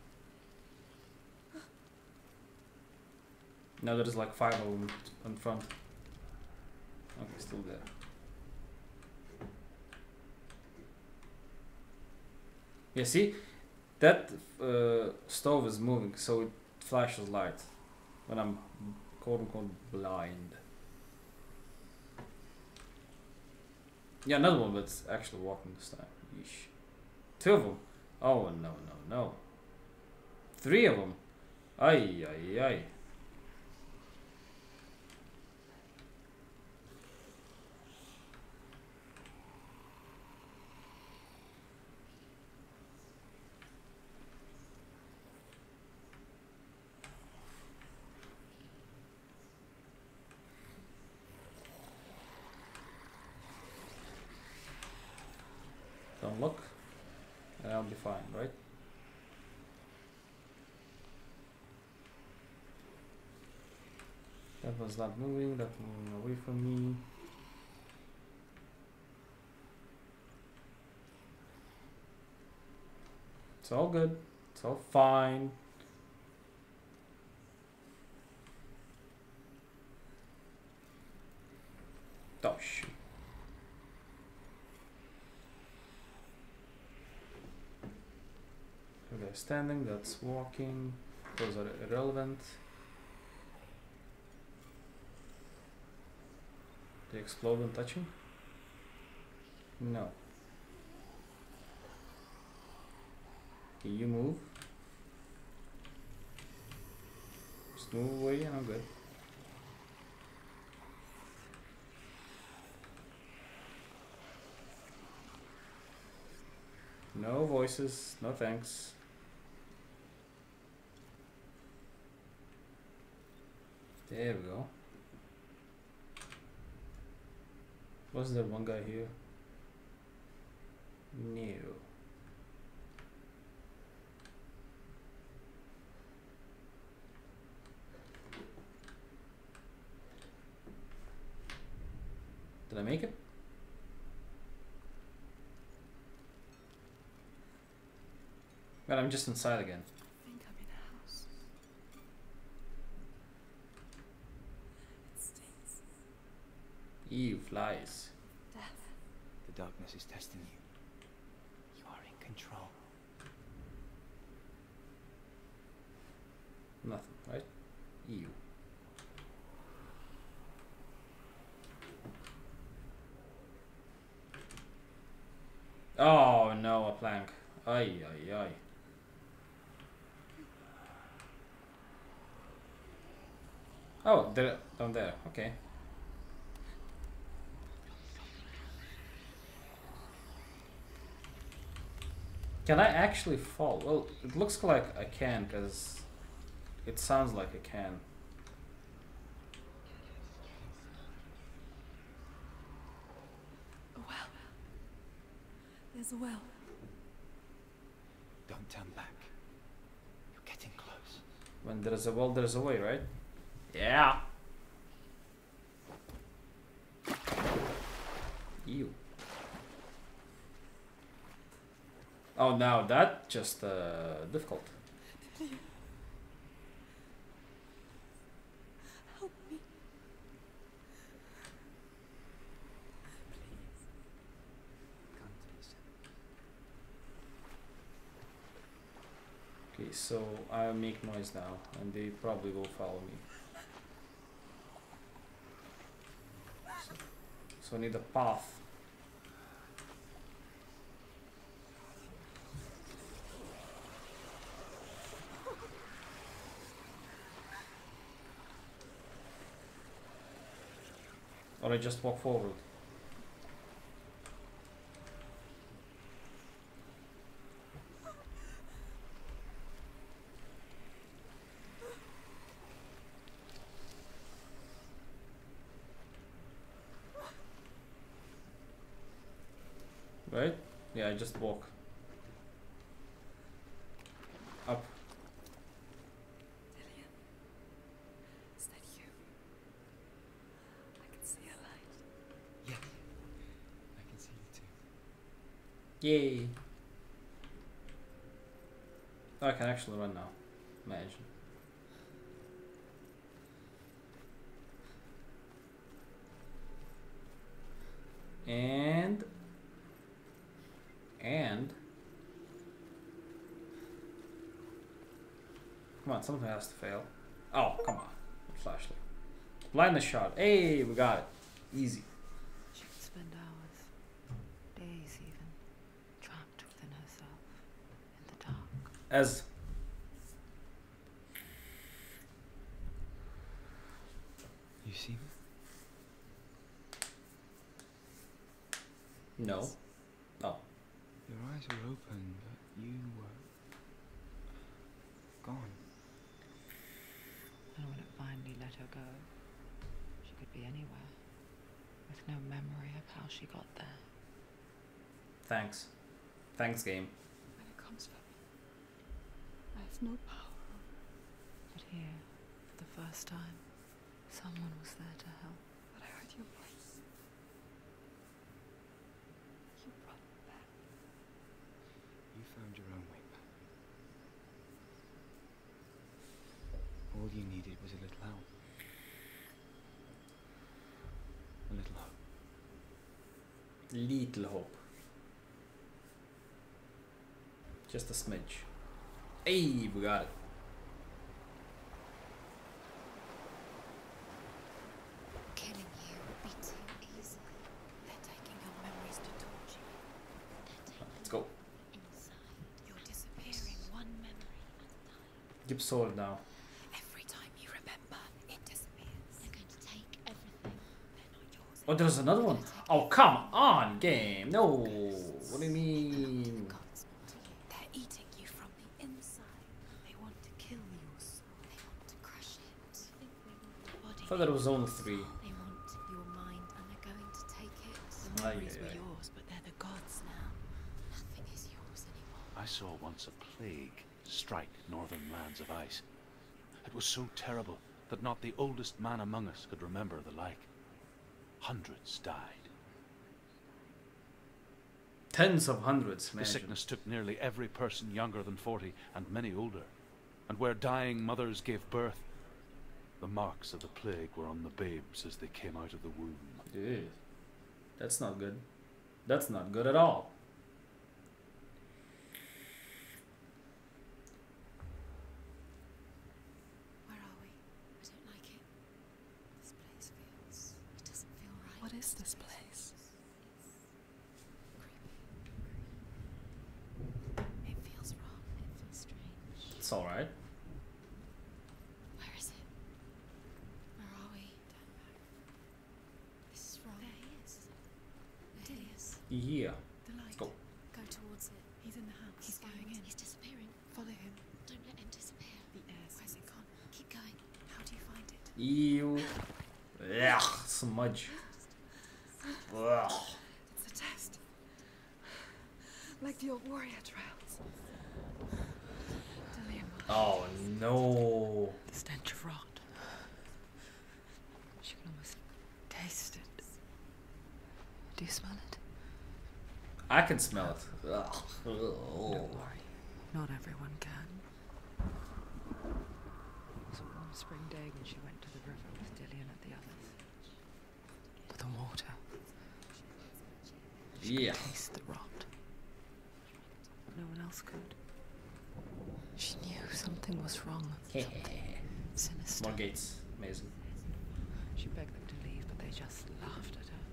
Speaker 1: Now there's like 5 of them in front. Okay, still there. Yeah, see? That stove is moving, so it flashes light when I'm quote unquote blind. Yeah, another one, but it's actually walking this time. Yeesh. 2 of them. Oh, no, no, no. 3 of them. Ay, ay, ay. Don't look, and I'll be fine, right? That was not moving, that moving away from me. It's all good, it's all fine. Oh shoot. Okay, standing, that's walking. Those are irrelevant. They explode when touching? No. Okay, you move. Just move away and I'm good. No voices, no thanks. There we go. Was there one guy here? No. Did I make it? But I'm just inside again.
Speaker 6: I think I'm in a house. It stinks.
Speaker 1: Ew, flies.
Speaker 6: Death.
Speaker 5: The darkness is testing you. You are in control.
Speaker 1: Nothing, right? Ew. Oh no, a plank. Ay, ay, ay. Oh, there, down there. Okay. Can I actually fall? Well, it looks like I can because it sounds like I can.
Speaker 6: A well. There's a well.
Speaker 5: Don't turn back. You're getting close.
Speaker 1: When there's a well, there's a way, right? Yeah. Ew. Oh, now that just difficult.
Speaker 6: Help me.
Speaker 5: Come to listen.
Speaker 1: Okay, so I make noise now, and they probably will follow me. So I need a path. Or I just walk forward. Right? Yeah, I just walk. Up.
Speaker 6: Dillian. Is that you? I can see a light.
Speaker 5: Yeah. I can see you too.
Speaker 1: Yay! Oh, I can actually run now. Imagine. And come on, something has to fail. Oh, come on. Flashlight. Blindness shot. Hey, we got it. Easy.
Speaker 4: She could spend hours, days even, trapped within herself, in the dark.
Speaker 1: As
Speaker 5: You see me?
Speaker 1: no. Oh.
Speaker 5: Your eyes were open, but you were gone.
Speaker 4: And when it finally let her go, she could be anywhere, with no memory of how she got there.
Speaker 1: Thanks. Thanks, game.
Speaker 6: When it comes for me, I have no power.
Speaker 4: But here, for the first time, someone was there to help.
Speaker 6: But I heard your voice. You brought me back.
Speaker 5: You found your own way back. All you needed was a little help. A little hope.
Speaker 1: Little hope. Just a smidge. Hey, we got it.
Speaker 3: Killing you would be too easy.
Speaker 6: They're taking your memories to torture you.
Speaker 1: Let's go.
Speaker 3: Inside.
Speaker 6: You're disappearing one memory at a time.
Speaker 1: Keep sword now.
Speaker 6: Every time you remember, it disappears.
Speaker 3: They're going to take everything.
Speaker 6: They're not yours.
Speaker 1: Oh, there's another one. Oh, come on, game. No. What do you mean?
Speaker 6: They're eating you from the inside. They want to kill your soul.
Speaker 3: They want to crush it. Think they want the body.
Speaker 1: I thought there was only 3.
Speaker 3: They want your mind and they're going to take it.
Speaker 6: The memories were yours, but they're the gods now.
Speaker 3: Nothing is yours anymore.
Speaker 2: I saw once a plague strike northern lands of ice. It was so terrible that not the oldest man among us could remember the like. Hundreds died.
Speaker 1: Tens of hundreds, man.
Speaker 2: The sickness took nearly every person younger than 40 and many older. And where dying mothers gave birth, the marks of the plague were on the babes as they came out of the womb.
Speaker 1: Dude, that's not good. That's not good at all.
Speaker 6: Where are we?
Speaker 3: I don't like it.
Speaker 6: This place feels...
Speaker 3: It doesn't feel right.
Speaker 6: What is this place? It feels wrong.
Speaker 3: It feels strange.
Speaker 1: It's alright.
Speaker 3: Where is it? Where are we? This is wrong.
Speaker 6: There he is.
Speaker 3: There he is.
Speaker 1: Yeah.
Speaker 6: The light.
Speaker 1: Let's go.
Speaker 3: Go towards it.
Speaker 6: He's in the house. He's going in.
Speaker 3: He's disappearing.
Speaker 6: Follow him.
Speaker 3: Don't let him disappear.
Speaker 6: The air's
Speaker 3: Where's it gone? Keep going.
Speaker 6: How do you find it?
Speaker 1: Ew. Yeah, smudge. Ugh.
Speaker 6: It's a test. Like the old warrior trials. Dillion will
Speaker 1: Oh no.
Speaker 4: The stench of rot. She can almost taste it. Do you smell it?
Speaker 1: I can smell it. Ugh.
Speaker 4: Don't worry. Not everyone can. It was a warm spring day when she went to the river with Dillion and the others. But the water. She
Speaker 1: Yeah.
Speaker 4: could taste the rot. No one else could. She knew something was wrong. Sinister.
Speaker 1: More gates. Amazing.
Speaker 4: She begged them to leave, but they just laughed at her.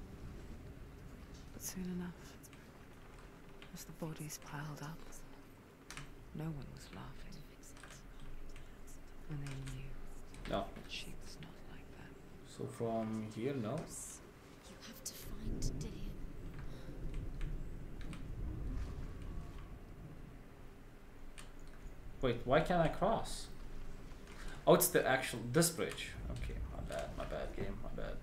Speaker 4: But soon enough, as the bodies piled up, no one was laughing. And they knew
Speaker 1: No.
Speaker 4: that she was not like that.
Speaker 1: So from here, no.
Speaker 3: You have to find Dillion.
Speaker 1: Wait, why can't I cross? Oh, it's the actual this bridge. Okay, my bad game, my bad.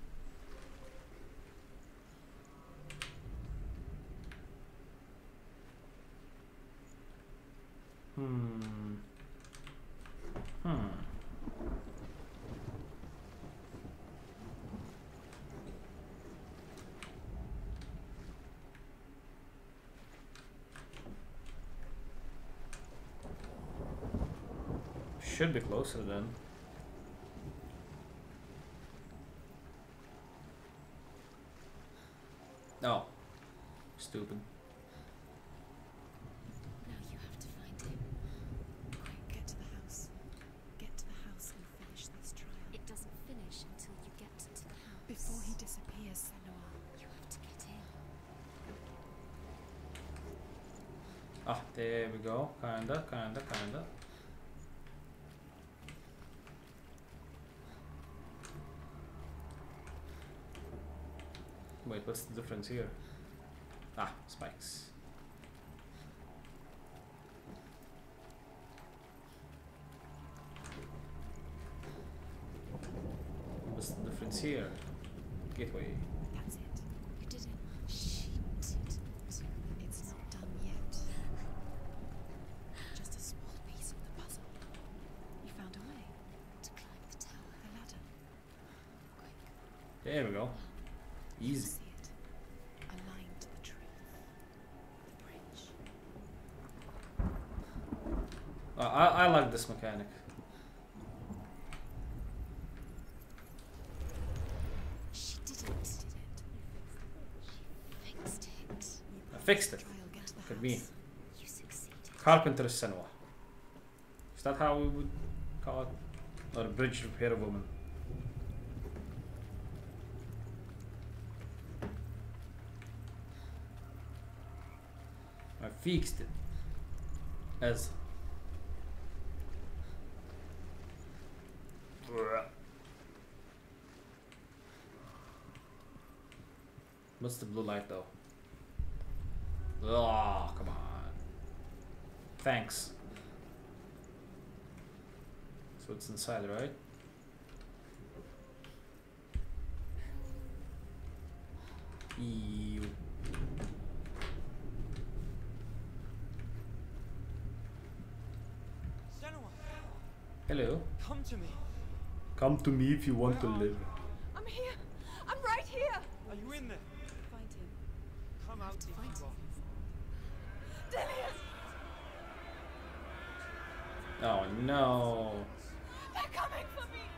Speaker 1: Should be closer then. No. Stupid.
Speaker 3: Now you have to find him.
Speaker 6: Quick, get to the house. Get to the house and finish this trial.
Speaker 3: It doesn't finish until you get to the house.
Speaker 6: Before he disappears, Senua.
Speaker 3: You have to get in.
Speaker 1: Ah, there we go. Kinda. Wait, what's the difference here? Ah, spikes. What's the difference here? Gateway.
Speaker 6: That's it.
Speaker 3: You did it. She did.
Speaker 6: It's not done yet. Just a small piece of the puzzle. You found a way.
Speaker 3: To climb the tower.
Speaker 6: The ladder.
Speaker 1: There we go. Easy.
Speaker 6: See it. Aligned to the truth. The bridge.
Speaker 1: I like this mechanic.
Speaker 3: She did it.
Speaker 6: Did it.
Speaker 3: She
Speaker 1: fixed it.
Speaker 3: Trial get to the
Speaker 1: Could be.
Speaker 3: house. You succeeded.
Speaker 1: Carpenter Senua. Is that how we would call it? Or a bridge repair woman. I fixed it. As. What's the blue light though? Oh, come on. Thanks. So it's inside, right? Ew.
Speaker 5: Senua,
Speaker 1: Hello.
Speaker 5: come to me.
Speaker 1: Come to me if you want to live.
Speaker 6: I'm here. I'm right here.
Speaker 5: Are you in there?
Speaker 6: Find him.
Speaker 5: Come out if you are.
Speaker 6: Dillion!
Speaker 1: Oh no.
Speaker 6: They're coming for me.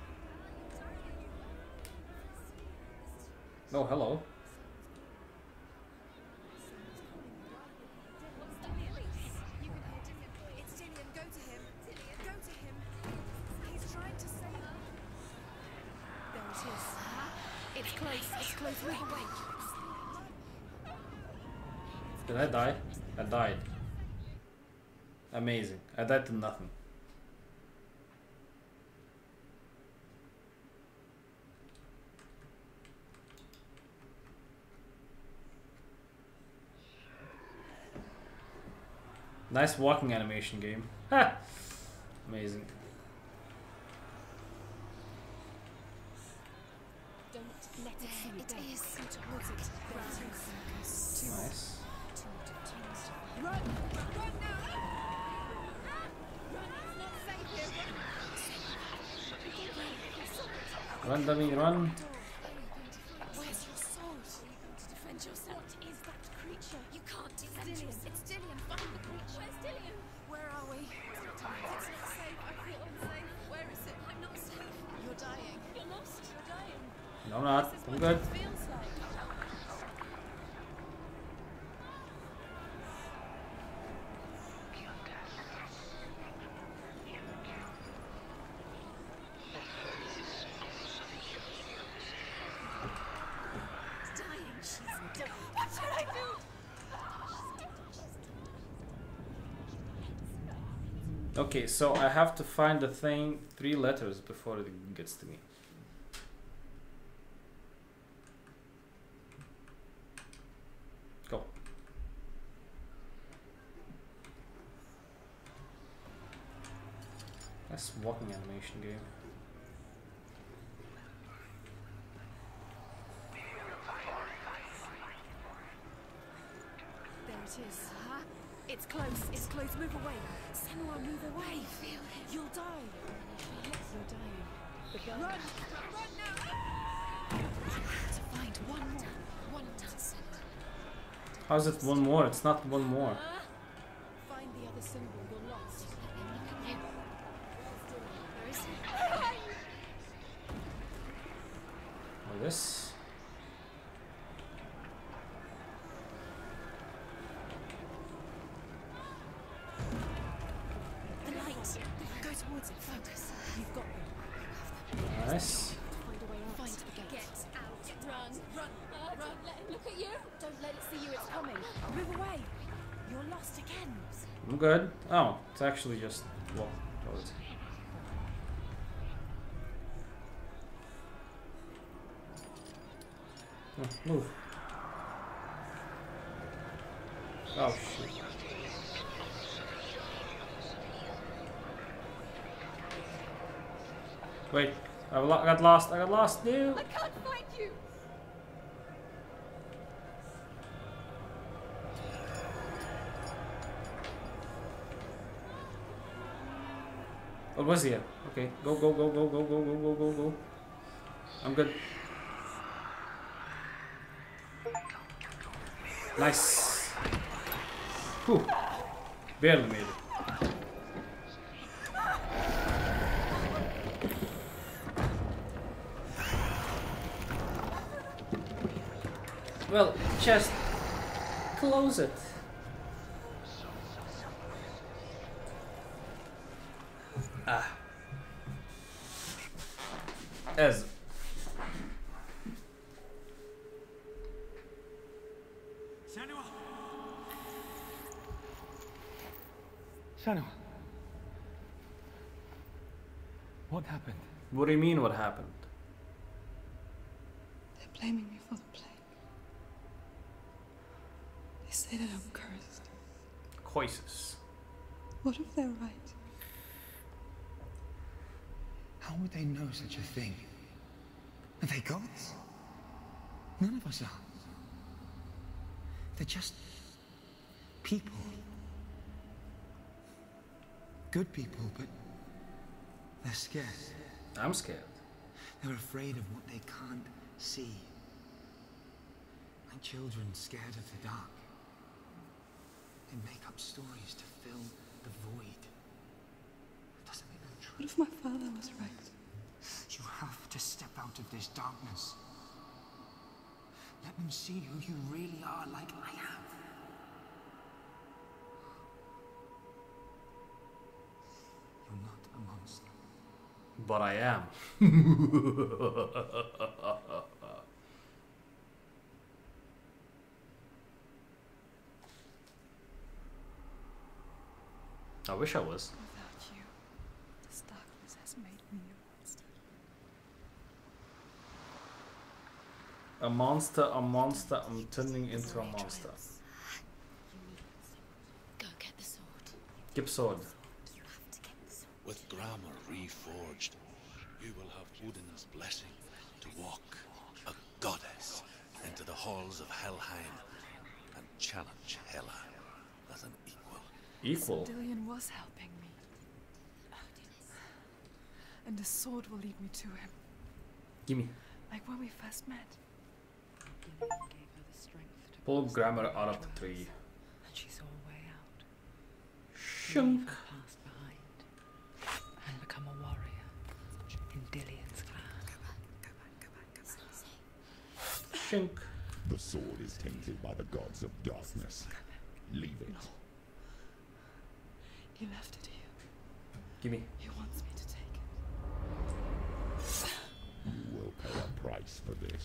Speaker 1: Oh, hello.
Speaker 6: It's Dillion. Go to him. Go to him. He's trying to save her. There it is. It's close. It's close. Move away.
Speaker 1: Did I die? I died. Amazing. I died to nothing. Nice walking animation game. Ha! Amazing.
Speaker 6: Don't let it see you.
Speaker 3: It is.
Speaker 6: Come towards it. Focus.
Speaker 1: Nice.
Speaker 6: Run! Run now! Run! It's not safe here.
Speaker 1: Run, dummy, run.
Speaker 6: Where's your sword? Are you going to defend yourself? What is that creature?
Speaker 3: You can't defend
Speaker 6: Dillion.
Speaker 3: yourself.
Speaker 6: It's Dillion. Find the creature. Where's Dillion? Where are we? It's not safe. I feel unsafe. Where is it? I'm not safe. You're dying. You're lost. You're dying.
Speaker 1: No, I'm not.
Speaker 6: This is
Speaker 1: I'm
Speaker 6: what
Speaker 1: good.
Speaker 6: it feels like. What should I do?
Speaker 1: Okay, so I have to find the thing 3 letters before it gets to me. Go. Nice walking animation game.
Speaker 6: There it is. It's close. It's close. Move away. Senua, move away. Feel it. You'll die. You're dying. The gun. Run! Run now! To find one more. One more.
Speaker 1: How's it one more? It's not one more.
Speaker 6: Find the other symbol. You're lost.
Speaker 3: Where is he?
Speaker 1: Or this.
Speaker 6: The light. Go towards it. Focus. You've got them.
Speaker 1: Nice.
Speaker 6: Find a way out. Find the gate. Get out. Run. Run. Run. Don't let it look at you. Don't let it see you. It's coming. Move away. You're lost again.
Speaker 1: I'm good. Oh, it's actually just walk towards it. Oh, move. Oh shit. Wait, I got lost. I got lost. No.
Speaker 6: I can't find you.
Speaker 1: What was here? Okay, go, go, go, go, go, go, go, go, go, go. I'm good. Nice. Whew. Barely made it. Well, just Close it. Ah. Ez.
Speaker 5: Senua! Senua! What happened?
Speaker 1: What do you mean what happened?
Speaker 4: They're blaming me for the plague. They say that I'm cursed.
Speaker 1: Coises.
Speaker 4: What if they're right?
Speaker 5: How would they know such a thing? Are they gods? None of us are. They're just people. Good people, but they're scared.
Speaker 1: I'm scared.
Speaker 5: They're afraid of what they can't see. Like children scared of the dark. They make up stories to fill the void. Doesn't make them true.
Speaker 4: What if my father was right?
Speaker 5: You have to step out of this darkness. Let them see who you really are, like I have. You're not a monster.
Speaker 1: But I am. I wish I was.
Speaker 4: Without you, this darkness has made me a monster.
Speaker 1: A monster, a monster, I'm turning into a monster.
Speaker 3: Go get the sword.
Speaker 1: Gib sword.
Speaker 3: You have to get the sword.
Speaker 2: With grammar reforged, you will have Odin's blessing to walk, a goddess, into the halls of Helheim and challenge Hela as an equal.
Speaker 1: Equal.
Speaker 4: Dillion was helping me. And the sword will lead me to him.
Speaker 1: Gimme.
Speaker 4: Like when we first met. Gave her the strength to
Speaker 1: Pull
Speaker 4: cross
Speaker 1: grammar
Speaker 4: the
Speaker 1: out of the
Speaker 4: worlds,
Speaker 1: tree.
Speaker 4: And she saw a way out.
Speaker 1: Shunk.
Speaker 4: Leave her past behind. And become a warrior in Dillion's clan.
Speaker 1: Shunk.
Speaker 7: The sword is tainted by the gods of darkness. Leave it.
Speaker 4: He left it here.
Speaker 1: Gimme.
Speaker 4: He wants me to take it.
Speaker 7: You will pay a price for this.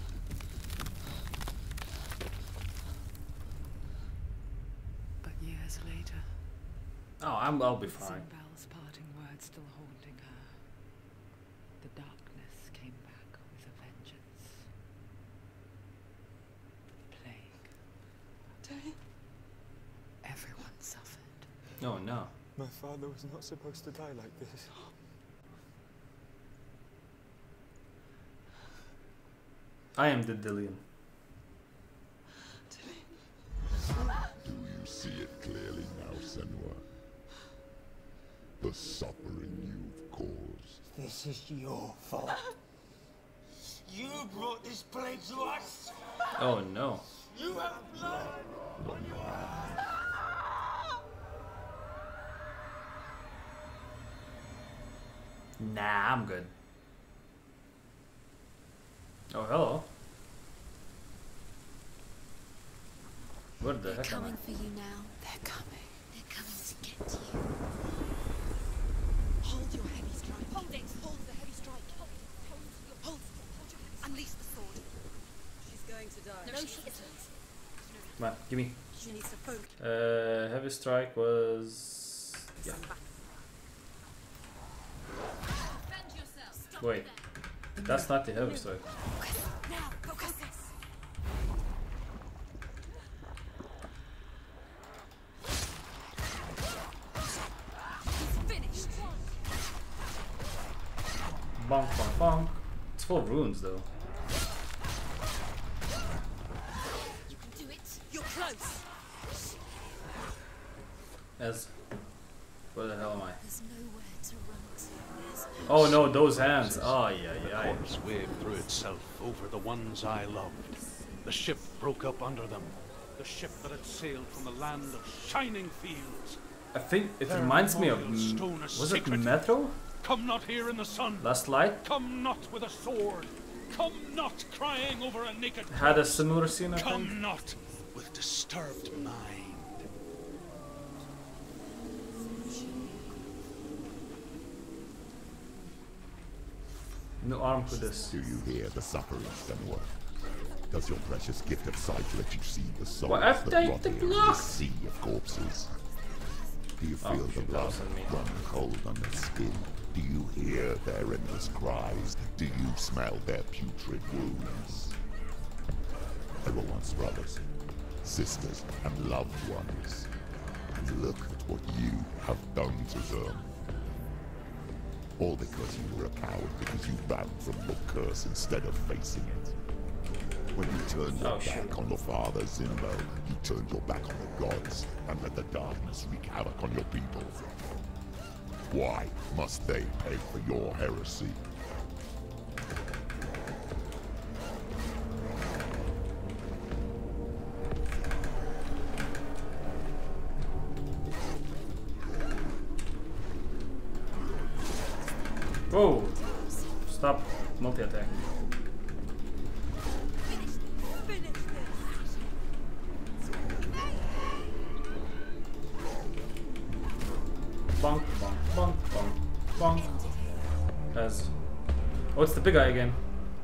Speaker 4: But years later,
Speaker 1: Oh, I'll be fine.
Speaker 4: Sinbel's parting words still haunting her. The darkness came back with a vengeance. Plague. Everyone suffered.
Speaker 1: Oh no.
Speaker 5: My father was not supposed to die like this.
Speaker 1: I am the Dillion.
Speaker 7: Do you see it clearly now, Senua? The suffering you've caused.
Speaker 5: This is your fault. You brought this plague to us.
Speaker 1: Oh no.
Speaker 5: You have blood on your hands.
Speaker 1: Nah, I'm good. Oh, hello. Where the
Speaker 3: They're
Speaker 1: heck am
Speaker 3: coming for you now.
Speaker 4: They're coming.
Speaker 3: They're coming to get you.
Speaker 6: Hold your heavy strike. Hold it. Hold the heavy strike. Hold it. Hold your heavy strike. Unleash the sword. She's going to die.
Speaker 3: No, she isn't.
Speaker 1: Come on, gimme.
Speaker 6: She needs to focus.
Speaker 1: Heavy strike was... Yeah.
Speaker 3: Defend yourself.
Speaker 1: Wait. That's not the heavy strike.
Speaker 6: Now, focus. He's finished.
Speaker 1: Bonk, bonk, bonk. It's full of runes though.
Speaker 3: You can do it.
Speaker 6: You're close.
Speaker 1: As... Where the hell am I?
Speaker 3: There's nowhere to run to. There's
Speaker 1: Oh no, those hands. Oh yeah,
Speaker 2: The
Speaker 1: yeah.
Speaker 2: corpse waved through itself over the ones I loved. The ship broke up under them. The ship that had sailed from the land of shining fields.
Speaker 1: I think it
Speaker 2: Their
Speaker 1: reminds me of...
Speaker 2: memorial stone is
Speaker 1: Was it
Speaker 2: sacred.
Speaker 1: Metro?
Speaker 2: Come not here in the sun.
Speaker 1: Last Light?
Speaker 2: Come not with a sword. Come not crying over a naked
Speaker 1: Had a
Speaker 2: corpse.
Speaker 1: similar scene, I think.
Speaker 2: Come not. with disturbed mind.
Speaker 1: No arm for this.
Speaker 7: Do you hear the suffering, Senua? Does your precious gift of sight let you see the souls
Speaker 1: What if
Speaker 7: that
Speaker 1: they
Speaker 7: rot here in
Speaker 1: block?
Speaker 7: this sea of corpses? Do you feel the blood run cold on their skin? Do you hear their endless cries? Do you smell their putrid wounds? They were once brothers, sisters, and loved ones. And look at what you have done to them. All because you were a coward, because you ran from your curse instead of facing it. When you turned your back on your father, Zinbo, you turned your back on the gods, and let the darkness wreak havoc on your people. Why must they pay for your heresy?
Speaker 1: Whoa! Stop multi-attack. Bonk, bonk, bonk, bonk, bonk. As oh, it's the big guy again.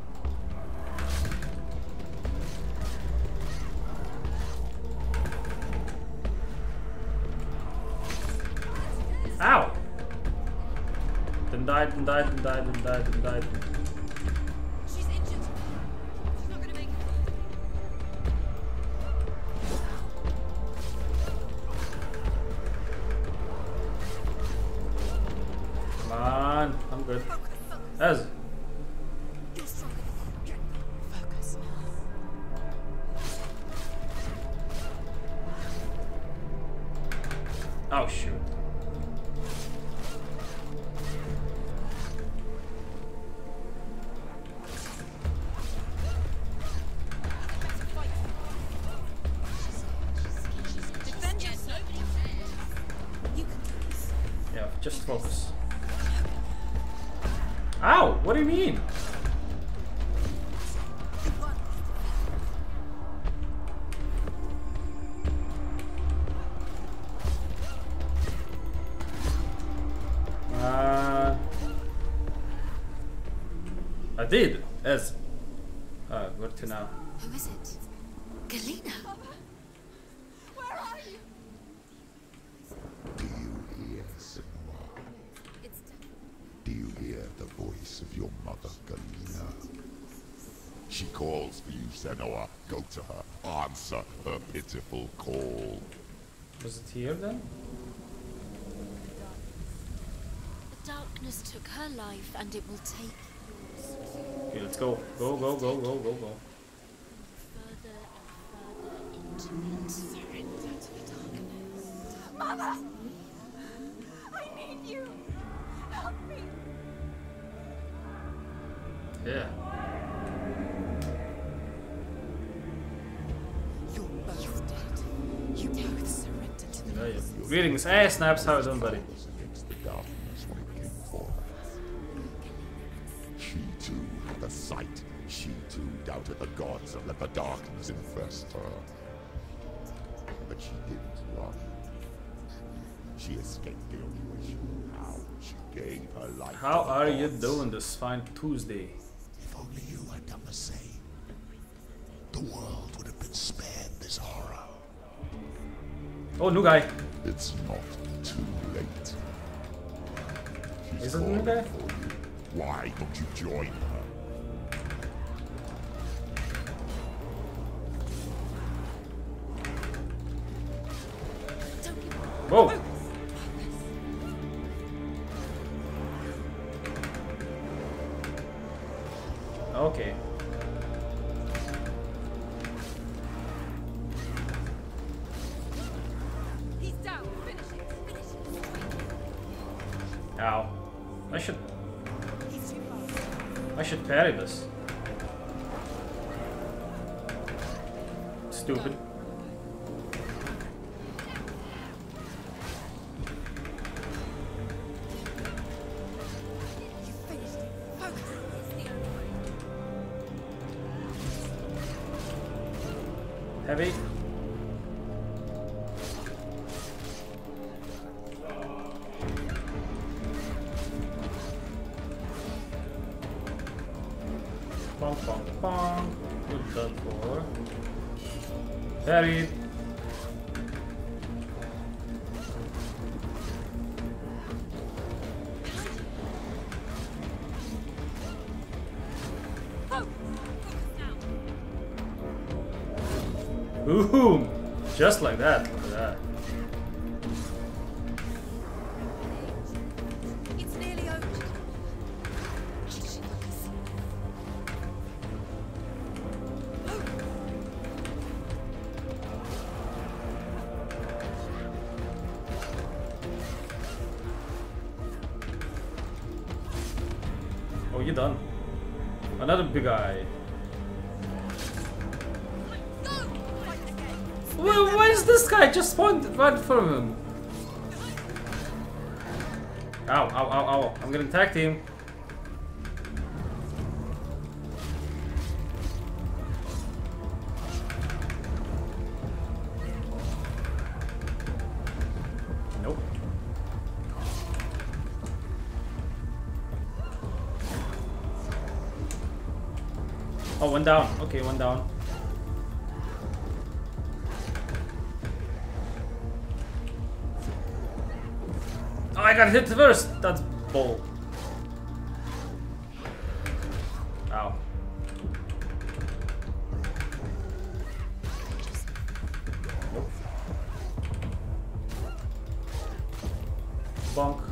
Speaker 1: Ow! Then died, then died, then died, then died, then died.
Speaker 6: She's injured. She's not gonna make it.
Speaker 1: Come on, I'm good. Ez.
Speaker 6: You're stronger than that. Focus.
Speaker 1: Oh shoot.
Speaker 6: Defend yourself. You can do this.
Speaker 1: Yeah, just focus. Ow! What do you mean?
Speaker 6: You won.
Speaker 1: I did. Ez. Where to now?
Speaker 3: Who is it? Galena?
Speaker 6: Where are you?
Speaker 7: Do you hear, Senua?
Speaker 6: It's
Speaker 7: Do you hear the voice of your mother, Galena? She calls for you, Senua. Go to her. Answer her pitiful call.
Speaker 1: Was it here then?
Speaker 3: The darkness took her life and it will take yours.
Speaker 1: Okay, let's go. Go, go, go, go, go, go.
Speaker 3: Further and further into it. Surrender to the darkness.
Speaker 6: Mother! I need you! Help me!
Speaker 1: Yeah.
Speaker 6: You're both dead. You both surrendered to the
Speaker 1: Yeah, yeah. Greetings. Hey, Snaps. How you doing, buddy?
Speaker 7: Was against the darkness when it came forth. She too had the sight. She too doubted the gods and let the darkness infest her. But she didn't run. She escaped the only way she knew how. She gave her life.
Speaker 1: How
Speaker 7: to the
Speaker 1: are you
Speaker 7: gods.
Speaker 1: doing this fine Tuesday?
Speaker 7: If only you had done the same, the world would have been spared this horror.
Speaker 1: Oh, new guy.
Speaker 7: It's not too late. She's
Speaker 1: Is it a new guy?
Speaker 7: calling for you. Why don't you join her?
Speaker 6: Don't give
Speaker 1: Whoa. Okay.
Speaker 6: He's down. Finish it. Finish it.
Speaker 1: Ow.
Speaker 6: He's too fast.
Speaker 1: I should parry this. Stupid.
Speaker 6: You finished it. Focus. It's the only way.
Speaker 1: Heavy. Buried. Boom! Just like that. Look at that.
Speaker 6: It's nearly over.
Speaker 1: Oh, you done? Another big eye. Why is this guy just spawned right in front of him? Ow, ow, ow, ow. I'm getting tag team. Nope. Oh, one down. Okay, one down. Oh, I got hit first. That's bull. Ow. Nope. Bonk.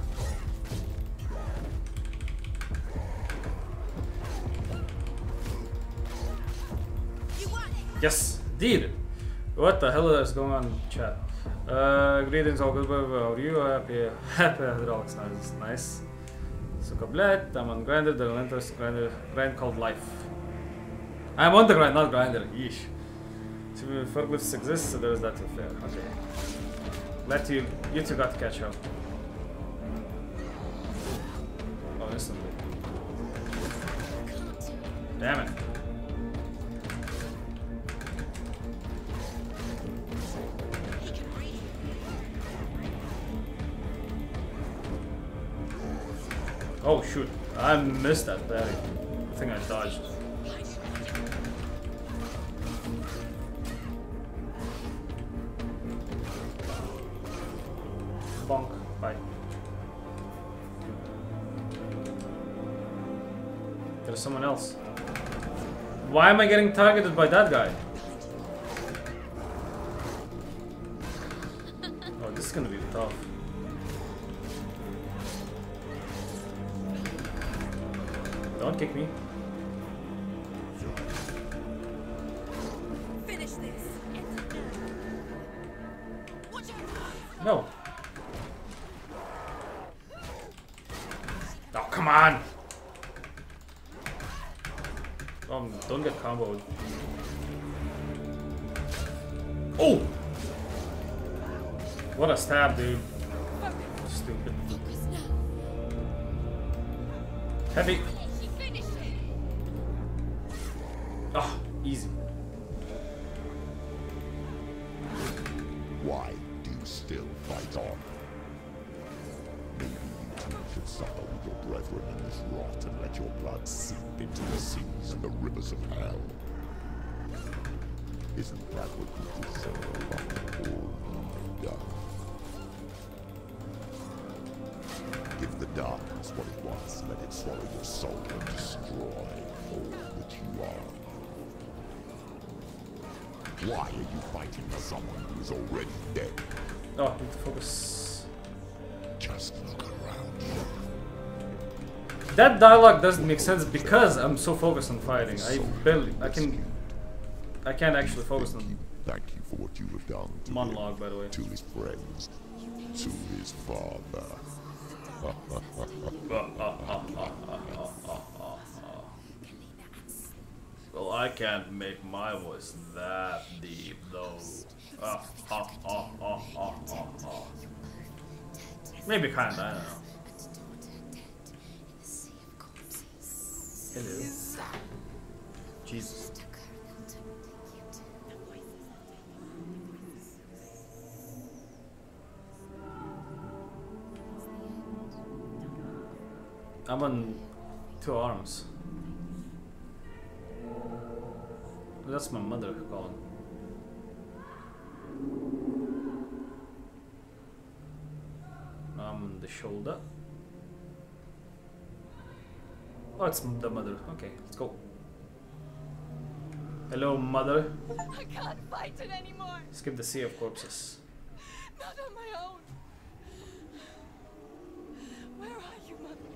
Speaker 1: Yes, did. What the hell is going on in chat? Greetings, all good, how are you? Happy hydraulics, nice. So, Kablet, I'm on Grinder, the relentless grind called life. I'm on the grind, not Grinder, yeesh. So, forklifts exist, so there's that to fair. Okay. Let you two got to catch up. Oh, instantly. Damn it. Oh shoot, I missed that berry. I think I dodged. Bonk, bye. There's someone else. Why am I getting targeted by that guy? Oh, this is gonna be tough. Don't kick me.
Speaker 6: Finish this.
Speaker 1: No. Oh, come on. Don't get comboed. Oh! What a stab, dude. Stupid. Heavy. Oh, easy.
Speaker 7: Why do you still fight on? Maybe you two should suffer with your brethren in this rot and let your blood seep into the seas and the rivers of hell. Isn't that what you deserve after all you've done? Give the darkness what it wants, let it swallow your soul and destroy all that you are. Why are you fighting for someone who is already dead?
Speaker 1: Oh, need to focus.
Speaker 7: Just look around you.
Speaker 1: That dialogue doesn't make sense because I'm so focused on fighting. I can't actually focus on
Speaker 7: Thank you for what you have done to
Speaker 1: monologue,
Speaker 7: him,
Speaker 1: by the way.
Speaker 7: to his friends, to his father.
Speaker 1: Well, I can't make my voice that deep, though. Maybe kinda, I don't know. Hello. Jesus. I'm on 2 arms. That's my mother calling. Now I'm on the shoulder. Oh, it's the mother. Okay, let's go. Hello, mother.
Speaker 6: I can't fight it anymore.
Speaker 1: Skip the sea of corpses.
Speaker 6: Not on my own. Where are you, Mother?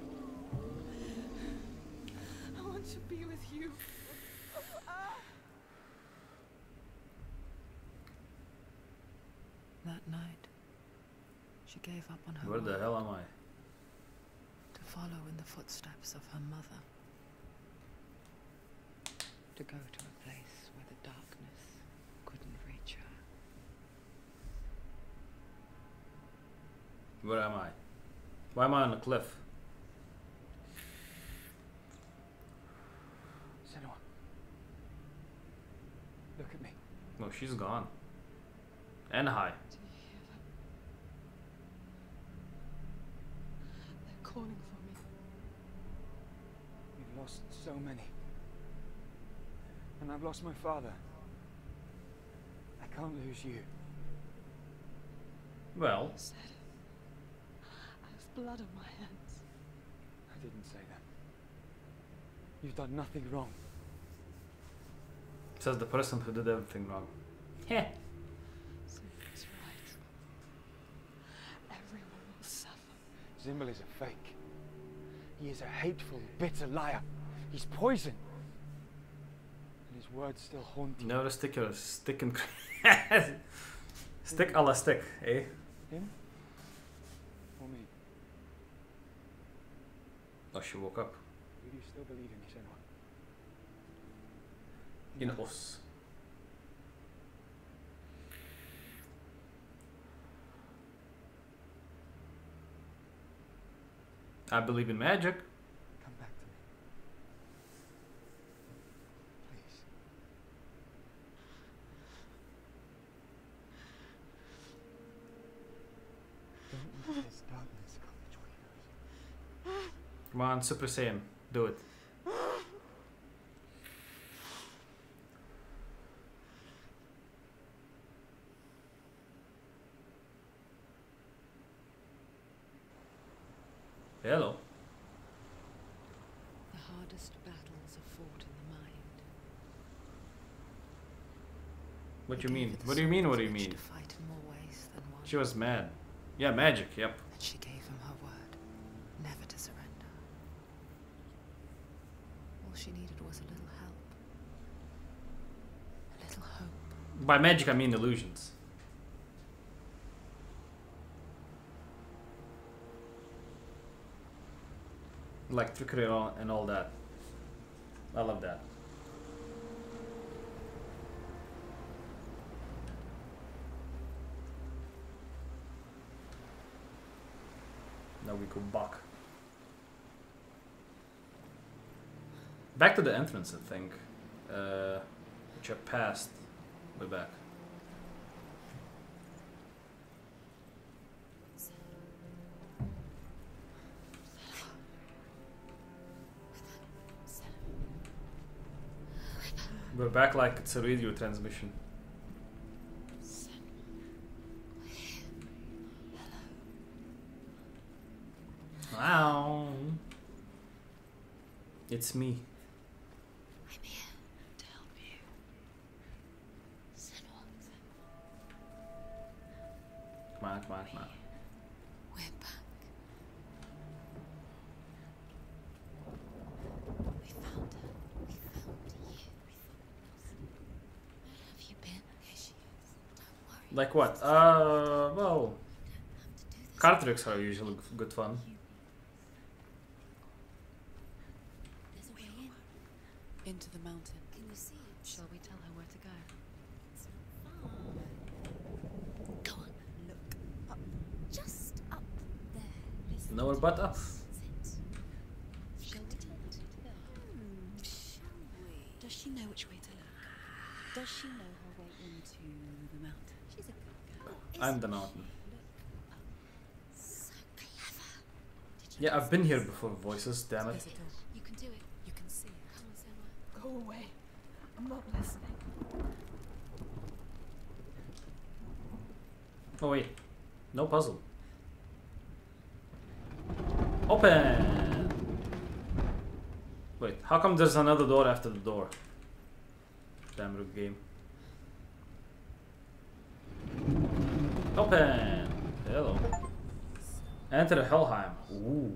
Speaker 6: I want to be with you.
Speaker 4: That night, she gave up on her
Speaker 1: Where the
Speaker 4: word
Speaker 1: hell am I?
Speaker 4: to follow in the footsteps of her mother. To go to a place where the darkness couldn't reach her.
Speaker 1: Where am I? Why am I on a cliff?
Speaker 5: Senua. Look at me.
Speaker 1: No, she's gone. And high.
Speaker 6: Do you hear them? They're calling for me.
Speaker 5: We've lost so many. And I've lost my father. I can't lose you.
Speaker 1: Well,
Speaker 6: Said I have blood on my hands.
Speaker 5: I didn't say that. You've done nothing wrong.
Speaker 1: says the person who did everything wrong. Heh.
Speaker 6: Simba's right. Everyone will suffer.
Speaker 5: Zimbel is a fake. He is a hateful, bitter liar. He's poison. And his words still haunt you.
Speaker 1: No, stick your stick and stick a la stick, eh?
Speaker 5: Him? Or me?
Speaker 1: Oh, she woke up.
Speaker 5: Do you still believe in me, Senua?
Speaker 1: In us. I believe in magic.
Speaker 5: Come back to me. Please. Don't let this darkness come between us.
Speaker 1: Come on, Super Saiyan, do it. Hello.
Speaker 4: The hardest battles are fought in the mind.
Speaker 1: What
Speaker 4: He
Speaker 1: you
Speaker 4: gave
Speaker 1: mean?
Speaker 4: her the
Speaker 1: What do you mean?
Speaker 4: swords
Speaker 1: What do you
Speaker 4: which
Speaker 1: mean?
Speaker 4: to fight in more ways than one.
Speaker 1: She was mad. Yeah, magic. Yep.
Speaker 4: And she gave him her word, never to surrender. All she needed was a little help. A little hope.
Speaker 1: By magic, I mean illusions. Like trickery and all that. I love that. Now we go back. Back to the entrance, I think. Which I passed. Way back. We're back like it's a radio transmission. Wow. It's me.
Speaker 3: I'm here to help you. Senua.
Speaker 1: Come on, come on, come on.
Speaker 3: We're back. We found her. We found you. Where have you been? Here she is. Don't worry.
Speaker 1: Like what? Well,
Speaker 3: You don't have to do this.
Speaker 1: card tricks are usually good fun.
Speaker 3: There's a way in.
Speaker 4: Into the mountain.
Speaker 3: Can you see it?
Speaker 4: Shall we tell her where to go?
Speaker 3: It's not far. Go on. Look up. Just up there. Listen.
Speaker 1: Nowhere but up.
Speaker 3: That's it. Shall we tell her to go? Shall we?
Speaker 8: Does she know which way to look? Does she know her way into the mountain?
Speaker 3: She's a good girl.
Speaker 1: I'm the mountain.
Speaker 3: So clever. Did you
Speaker 1: Yeah, I've been here before, voices, damn it.
Speaker 3: You can do it. You can see it. Come on, Senua.
Speaker 6: Go away. I'm not listening.
Speaker 1: Oh wait, no puzzle. Open! Wait, how come there's another door after the door? Damn rook game. Open! Hello. Enter Helheim. Ooh.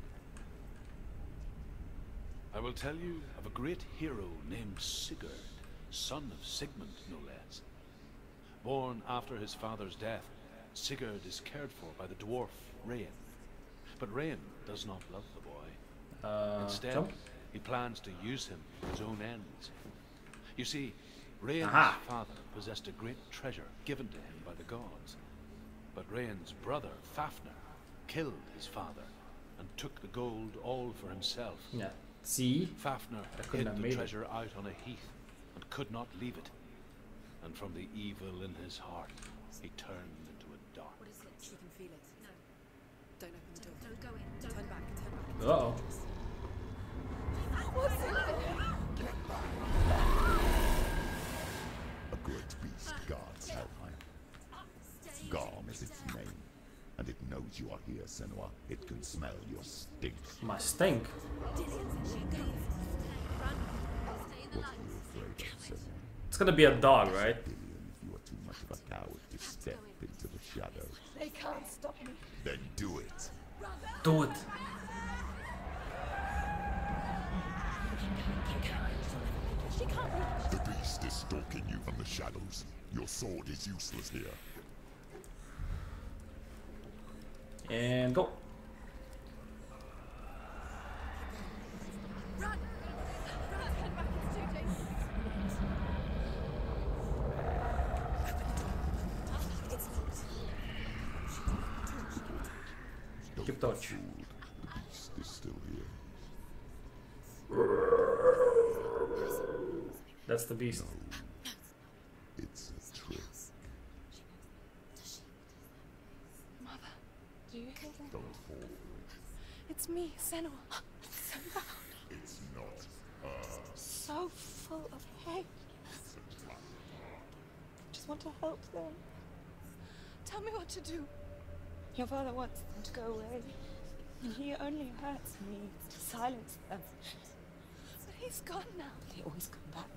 Speaker 2: I will tell you of a great hero named Sigurd, son of Sigmund, no less. Born after his father's death, Sigurd is cared for by the dwarf Rain. But Rain does not love the boy. Instead,
Speaker 1: jump?
Speaker 2: he plans to use him for his own ends. You see, Rain's father possessed a great treasure given to him by the gods. But Rain's brother, Fafnir, killed his father and took the gold all for himself.
Speaker 1: Yeah. See?
Speaker 2: Fafnir hid the treasure out on a heath and could not leave it. And from the evil in his heart, he turned into a dark.
Speaker 6: What is it? You can feel it. No. Don't open the door. Don't go in. Don't. Turn back. Turn back.
Speaker 1: Uh-oh.
Speaker 6: What's in there?
Speaker 7: A great beast guards Helheim. Garm is its name, and it knows you are here, Senua. It can smell your stink.
Speaker 1: My stink?
Speaker 7: What are you afraid of, Senua?
Speaker 1: It's gonna be a dog, right?
Speaker 7: If you are too much of a coward to step into the shadows.
Speaker 6: They can't stop me.
Speaker 7: Then do it.
Speaker 1: Do it.
Speaker 6: She can't.
Speaker 7: The beast is stalking you from the shadows. Your sword is useless here.
Speaker 1: And go.
Speaker 6: Run! Run! Turn back. It's too dangerous. It's locked.
Speaker 1: Keep touch.
Speaker 7: The beast is still here.
Speaker 1: That's the beast.
Speaker 7: It's a trick.
Speaker 6: Mother, do you hear that?
Speaker 7: Don't fall for it.
Speaker 6: It's me, Senua. So loud.
Speaker 7: It's not her.
Speaker 6: So full of hate.
Speaker 7: It's a trap.
Speaker 6: Just want to help them. Tell me what to do. Your father wants them to go away. And he only hurts me to silence them. But he's gone now. They always come back.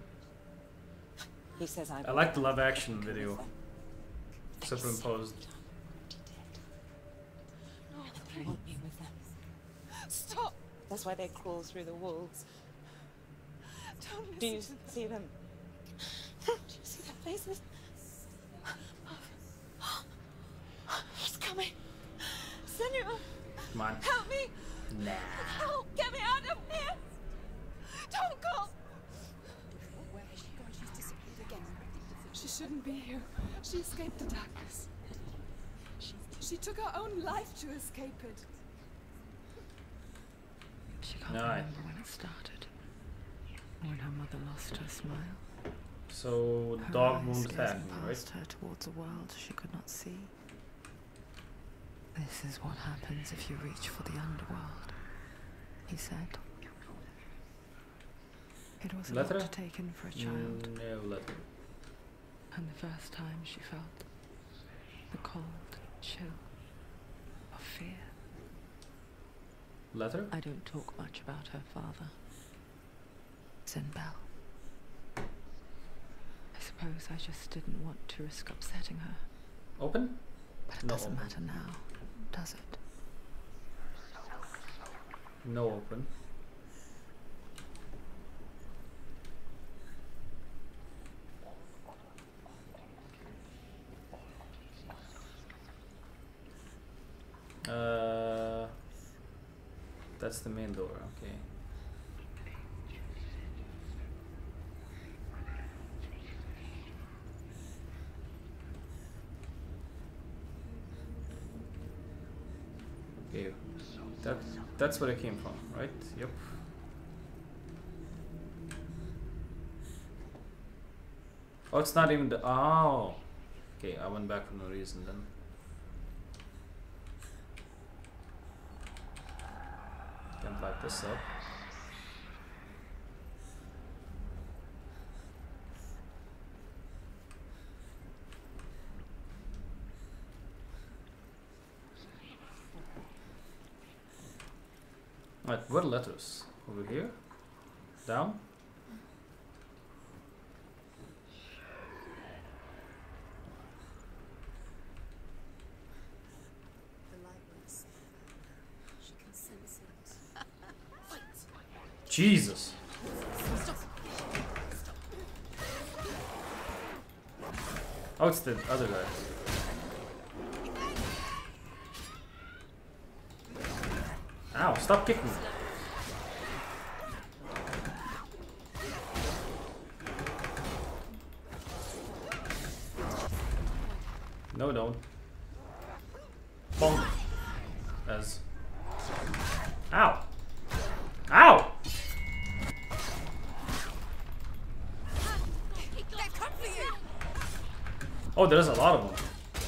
Speaker 6: He says
Speaker 1: I like the live action video. Superimposed.
Speaker 6: No, they want me with them. Stop! That's why they crawl through the walls. Don't do you see them? Do you see their faces? He's coming. Senua!
Speaker 1: Come on.
Speaker 6: Help me!
Speaker 1: Nah.
Speaker 6: Help! Get me out of here! Don't go! Where has she gone? She's disappeared again. She shouldn't be here. She escaped the darkness. She took her own life to escape it.
Speaker 4: She can't
Speaker 1: No.
Speaker 4: remember when it started. Or when her mother lost her smile.
Speaker 1: So
Speaker 4: Her
Speaker 1: dog
Speaker 4: eyes
Speaker 1: moon
Speaker 4: gazing
Speaker 1: attacking,
Speaker 4: past
Speaker 1: right?
Speaker 4: her towards a world she could not see. This is what happens if you reach for the underworld, he said. It was a lot
Speaker 1: Letter?
Speaker 4: to take in for a child,
Speaker 1: No letter.
Speaker 4: and the first time she felt the cold chill of fear.
Speaker 1: Letter?
Speaker 4: I don't talk much about her father, Zinbel. I suppose I just didn't want to risk upsetting her,
Speaker 1: Open?
Speaker 4: but it
Speaker 1: No
Speaker 4: doesn't
Speaker 1: open.
Speaker 4: matter now, does it?
Speaker 1: No open. That's the main door, okay. Okay, that's where it came from, right? Yep. Oh, it's not even the. Oh, okay. I went back for no reason then. Can't light this up. Right, what letters? Over here? Down?
Speaker 6: The light works. She can sense it. Fight!
Speaker 1: Jesus!
Speaker 6: Stop!
Speaker 1: Oh, it's the other guy. Ow, stop kicking me. No, don't. Bonk. As. Ow! Ow!
Speaker 6: They've come for you!
Speaker 1: Oh, there's a lot of them.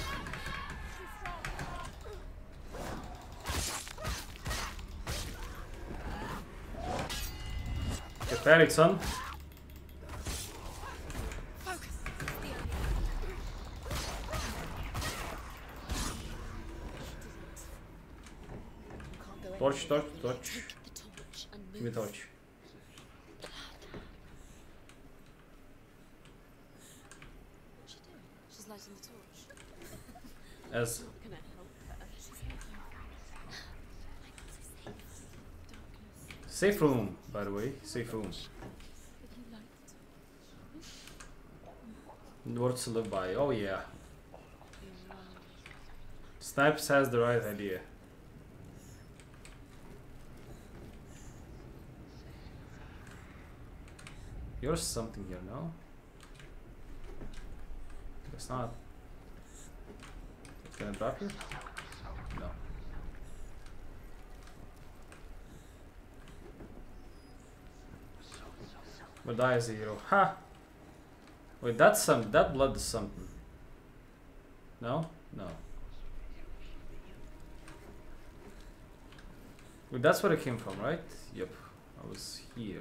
Speaker 1: Get parried, son. Torch, torch, torch.
Speaker 3: Take the torch and
Speaker 1: Give me
Speaker 3: move.
Speaker 1: torch.
Speaker 3: What's she doing? She's lighting the torch.
Speaker 1: As.
Speaker 6: Not gonna help her. She's darkness.
Speaker 1: Safe room, by the way. Safe room.
Speaker 3: If you light the torch.
Speaker 1: Words to live by. Oh, yeah. Snipes has the right idea. You're something here, no? Guess not. Can I drop you? No. But die as a hero. Ha! Wait, that's some. That blood is something. No? No. Wait, that's where it came from, right? Yep. I was here.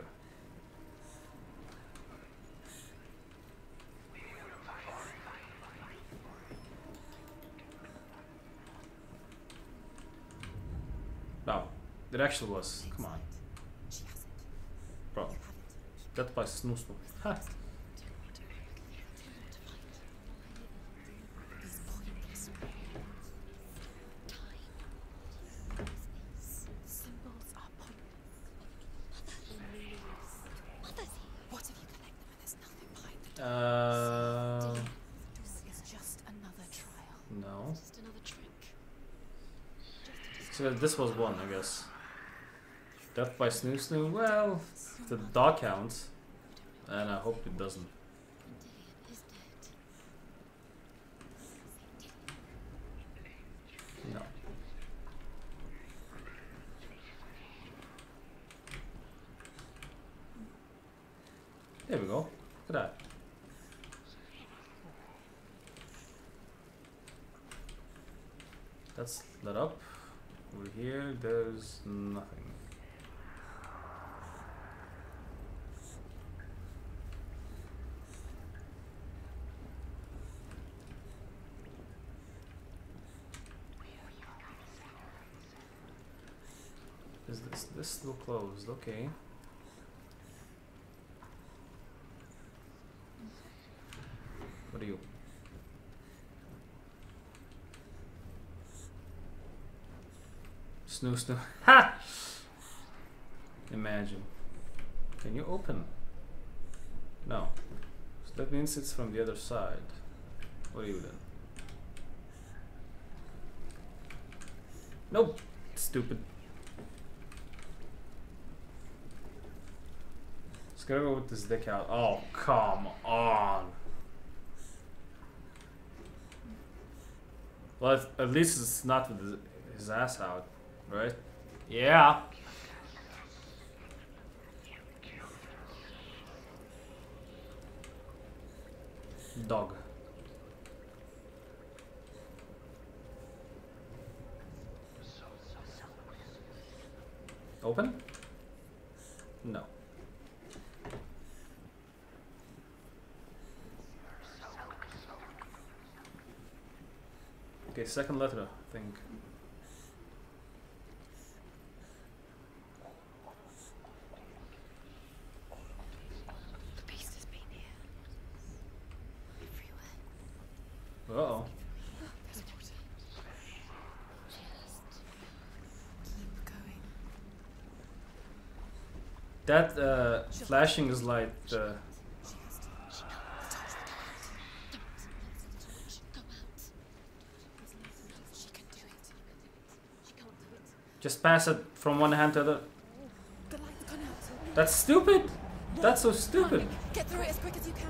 Speaker 1: No, it actually was. Come on,
Speaker 6: She has it.
Speaker 1: bro.
Speaker 6: You have it.
Speaker 1: That by snoo. Ha!
Speaker 3: These pointless time.
Speaker 6: Symbols are pointless. And meaningless. What if you collect them and there's nothing behind the door? This is just another trial.
Speaker 1: No.
Speaker 3: Just another trick.
Speaker 1: So this was one, I guess. Death by snoo snoo. Well, the dog counts, and I hope it doesn't.
Speaker 3: Dillian is dead.
Speaker 1: No. There we go. Look at that. That's lit up. Over here, there's nothing. Is this still closed? Okay. What are you? Snoo snoo. Ha! Imagine. Can you open? No. So that means it's from the other side. What are you then? Nope. Stupid. Just gotta go with this dick out. Oh, come on. Well, at least it's not with his ass out, right? Yeah. Dog. Open? No. Okay, second letter, I think. Uh-oh.
Speaker 6: Keep going.
Speaker 1: That flashing is light. Just pass it from one hand to the other.
Speaker 6: The light's gone out.
Speaker 1: That's stupid. That's so stupid.
Speaker 6: Get through it as quick as you can.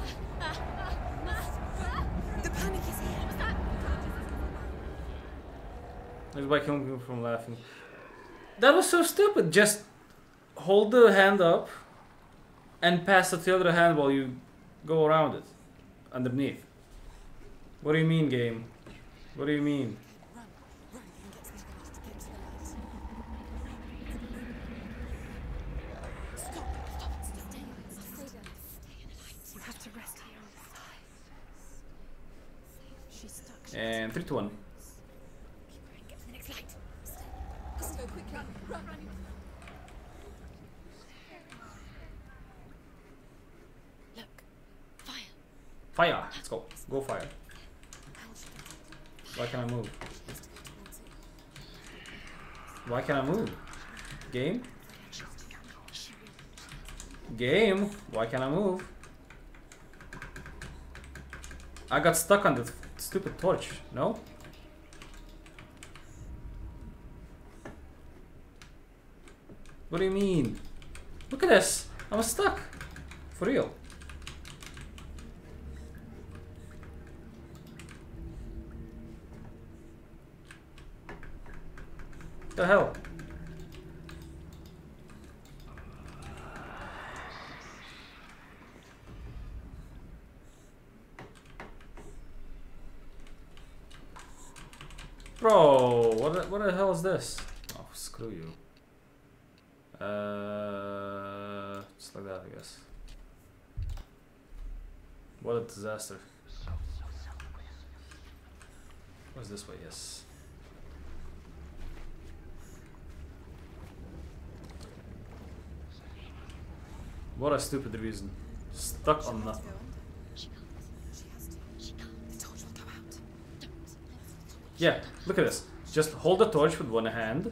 Speaker 6: The panic is here.
Speaker 1: Like by killing people from laughing. That was so stupid. Just hold the hand up and pass it to the other hand while you go around it. Underneath. What do you mean, game? What do you mean?
Speaker 6: Run and get to the light. Stop. Stay in the light. You have to rest here. She's stuck.
Speaker 1: And 3, 2, 1.
Speaker 6: Get to the next light. Let's go quick. Run.
Speaker 3: Look. Fire.
Speaker 1: Fire. Let's go. Go fire. Why can't I move? Why can't I move? Game? Game? Why can't I move? I got stuck on the stupid torch. No? What do you mean? Look at this. I'm stuck. For real. The hell? Bro, what the hell is this? Oh, screw you. Just like that, I guess. What a disaster. What's this way? Yes. What a stupid reason. Stuck on nothing. Yeah, look at this. Just hold the torch with one hand.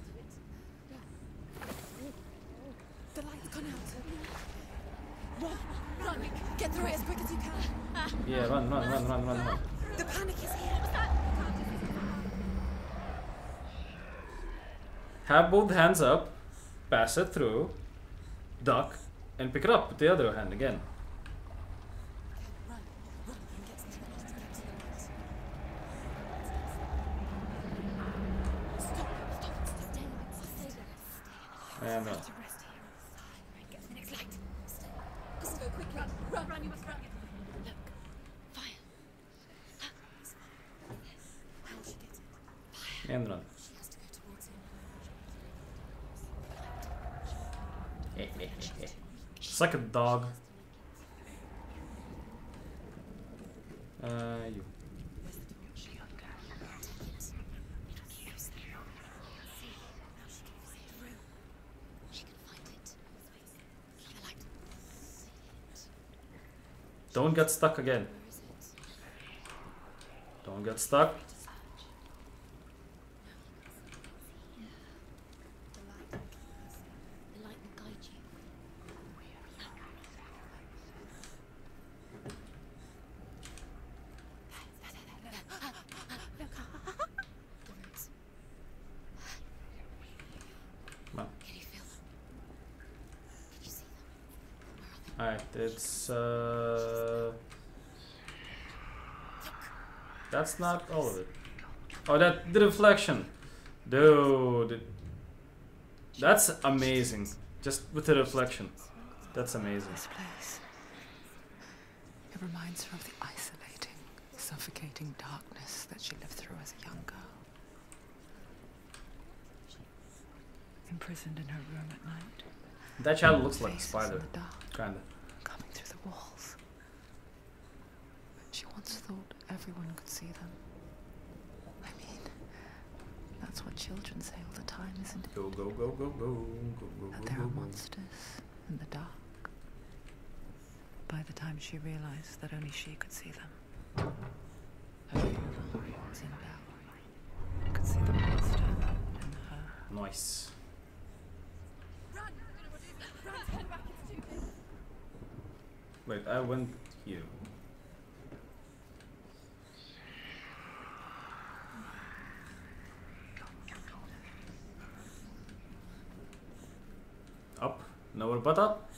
Speaker 6: The light's gone out. Run. Get through it as quick as you can.
Speaker 1: Yeah, run.
Speaker 6: The panic is here.
Speaker 1: Have both hands up, pass it through, duck, and pick it up with the other hand again.
Speaker 6: Run and get to the light. Stop. Stay in the light.
Speaker 1: And
Speaker 6: To rest here. Get to the next light. Let's go quick. Run. You must run.
Speaker 3: Look. Fire.
Speaker 6: How she gets it.
Speaker 1: and run.
Speaker 6: She has to go towards him.
Speaker 1: It's like a dog. You. Don't get stuck again. Don't get stuck.
Speaker 3: The light will guide you. The roots.
Speaker 1: Come on.
Speaker 3: Can you feel them? Can you see them? Where are they?
Speaker 1: Alright, it's that's not all of it. Oh, that the reflection. Dude. That's amazing. Just with the reflection. That's amazing.
Speaker 4: This place. It reminds her of the isolating, suffocating darkness that she lived through as a young girl. Imprisoned in her room at night.
Speaker 1: That child looks like a
Speaker 4: Faces
Speaker 1: spider.
Speaker 4: in the dark,
Speaker 1: Kinda.
Speaker 4: coming through the walls. She once thought everyone could see them. I mean, that's what children say all the time, isn't it?
Speaker 1: Go, go, go, go, go, go, go,
Speaker 4: That
Speaker 1: go,
Speaker 4: there
Speaker 1: go,
Speaker 4: are
Speaker 1: go.
Speaker 4: monsters in the dark. By the time she realized that only she could see them, her
Speaker 1: Wait, I went here. Up? Nowhere but up?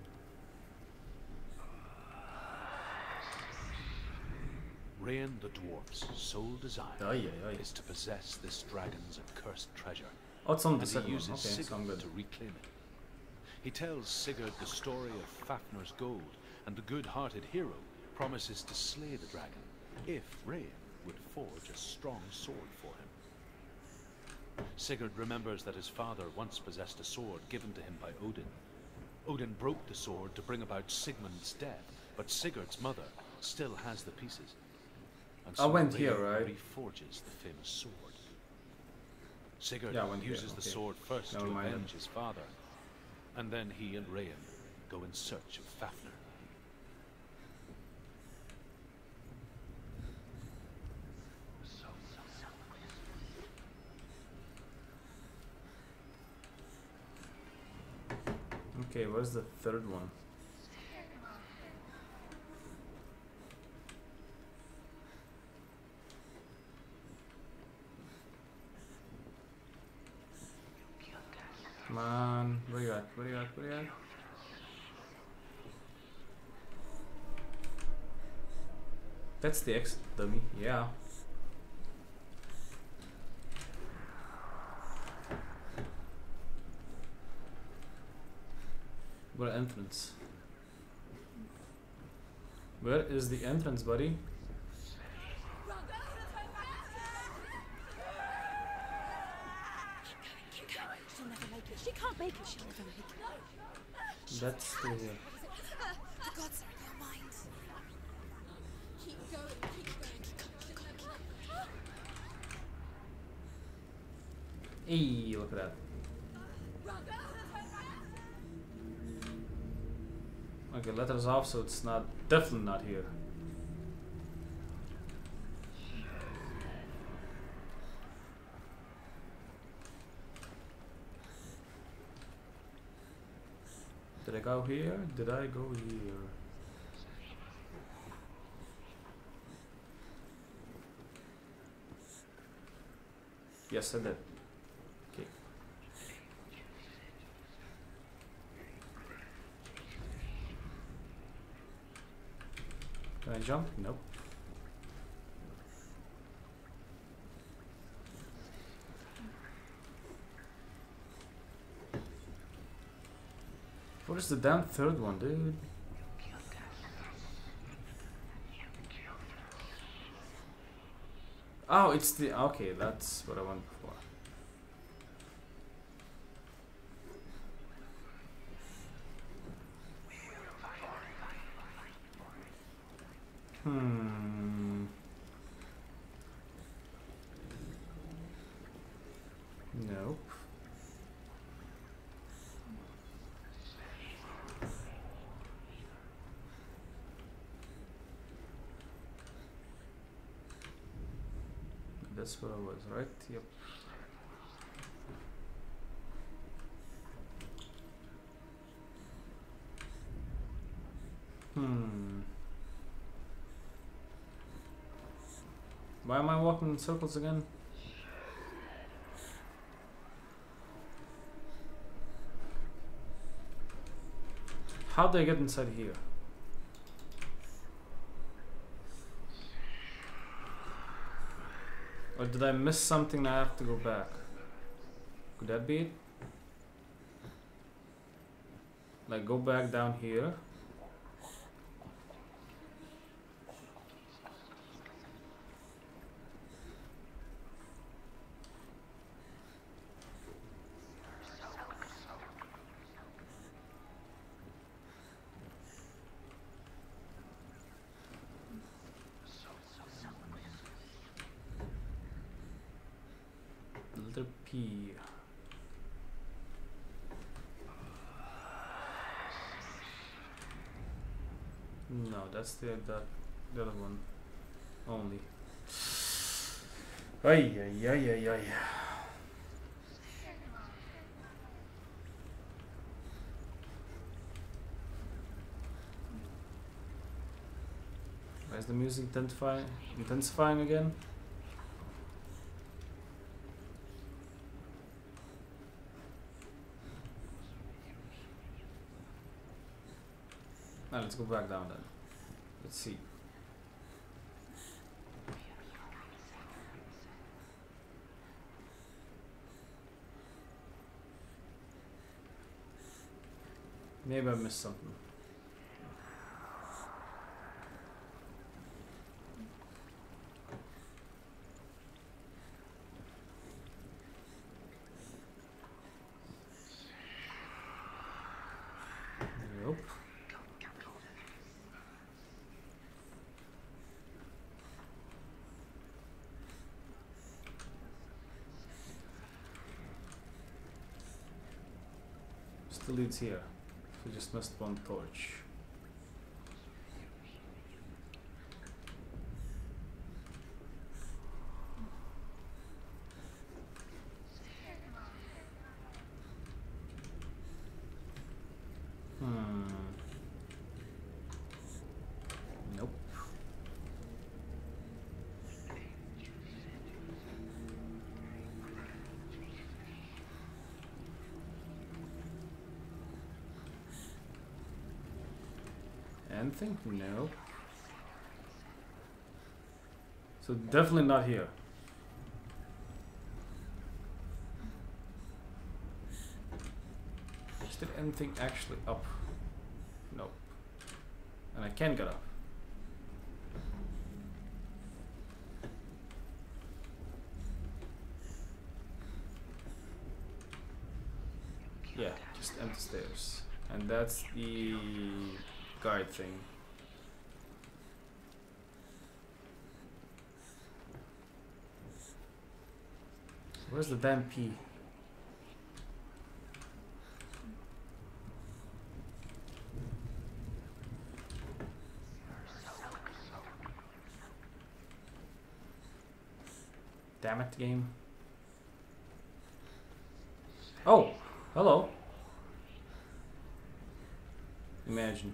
Speaker 2: Rain the dwarf's sole desire is to possess this dragon's accursed treasure.
Speaker 1: Oh, it's on the
Speaker 2: and
Speaker 1: second
Speaker 2: he
Speaker 1: one.
Speaker 2: uses
Speaker 1: Okay, so I'm
Speaker 2: Sigurd
Speaker 1: good.
Speaker 2: to reclaim it. He tells Sigurd the story of Fafnir's gold, and the good-hearted hero promises to slay the dragon if Rain would forge a strong sword for him. Sigurd remembers that his father once possessed a sword given to him by Odin. Odin broke the sword to bring about Sigmund's death, but Sigurd's mother still has the pieces. And so
Speaker 1: I went
Speaker 2: Rain
Speaker 1: here, right?
Speaker 2: reforges the famous sword. Sigurd
Speaker 1: Yeah, I went
Speaker 2: uses
Speaker 1: here,
Speaker 2: the
Speaker 1: okay.
Speaker 2: sword first
Speaker 1: Never
Speaker 2: to
Speaker 1: mind.
Speaker 2: avenge his father, and then he and Rain go in search of Fafnir.
Speaker 1: Okay, where's the third one? Come on, where you at? Where you at? Where you at? That's the exit, dummy. Yeah. What entrance? Where is the entrance, buddy?
Speaker 6: She'll never make it. She can't make it. She'll never make it.
Speaker 1: That's the.
Speaker 6: For God's sake, your mind. Keep going. Keep going.
Speaker 1: Hey, look at that. Okay, letters off, so it's not definitely not here. Did I go here? Did I go here? Yes, I did. Okay. Can I jump? Nope. What is the damn third one, dude? Oh, it's the... Okay, that's what I went before. Nope. That's where I was, right? Yep. Why am I walking in circles again? How do I get inside here? Or did I miss something and I have to go back? Could that be it? Like go back down here. Letter P. No, that's the other one only. Ay ay ay ay ay. Why is the music intensifying again? Now let's go back down then. Let's see. Maybe I missed something. Nope. Still leads here. We just missed one torch. Nope. Anything? No. So definitely not here. Is there anything actually up? Nope. And I can get up. Yeah, just empty stairs. And that's the guide thing. Where's the damn P? Damn it, game. Oh, hello. Imagine.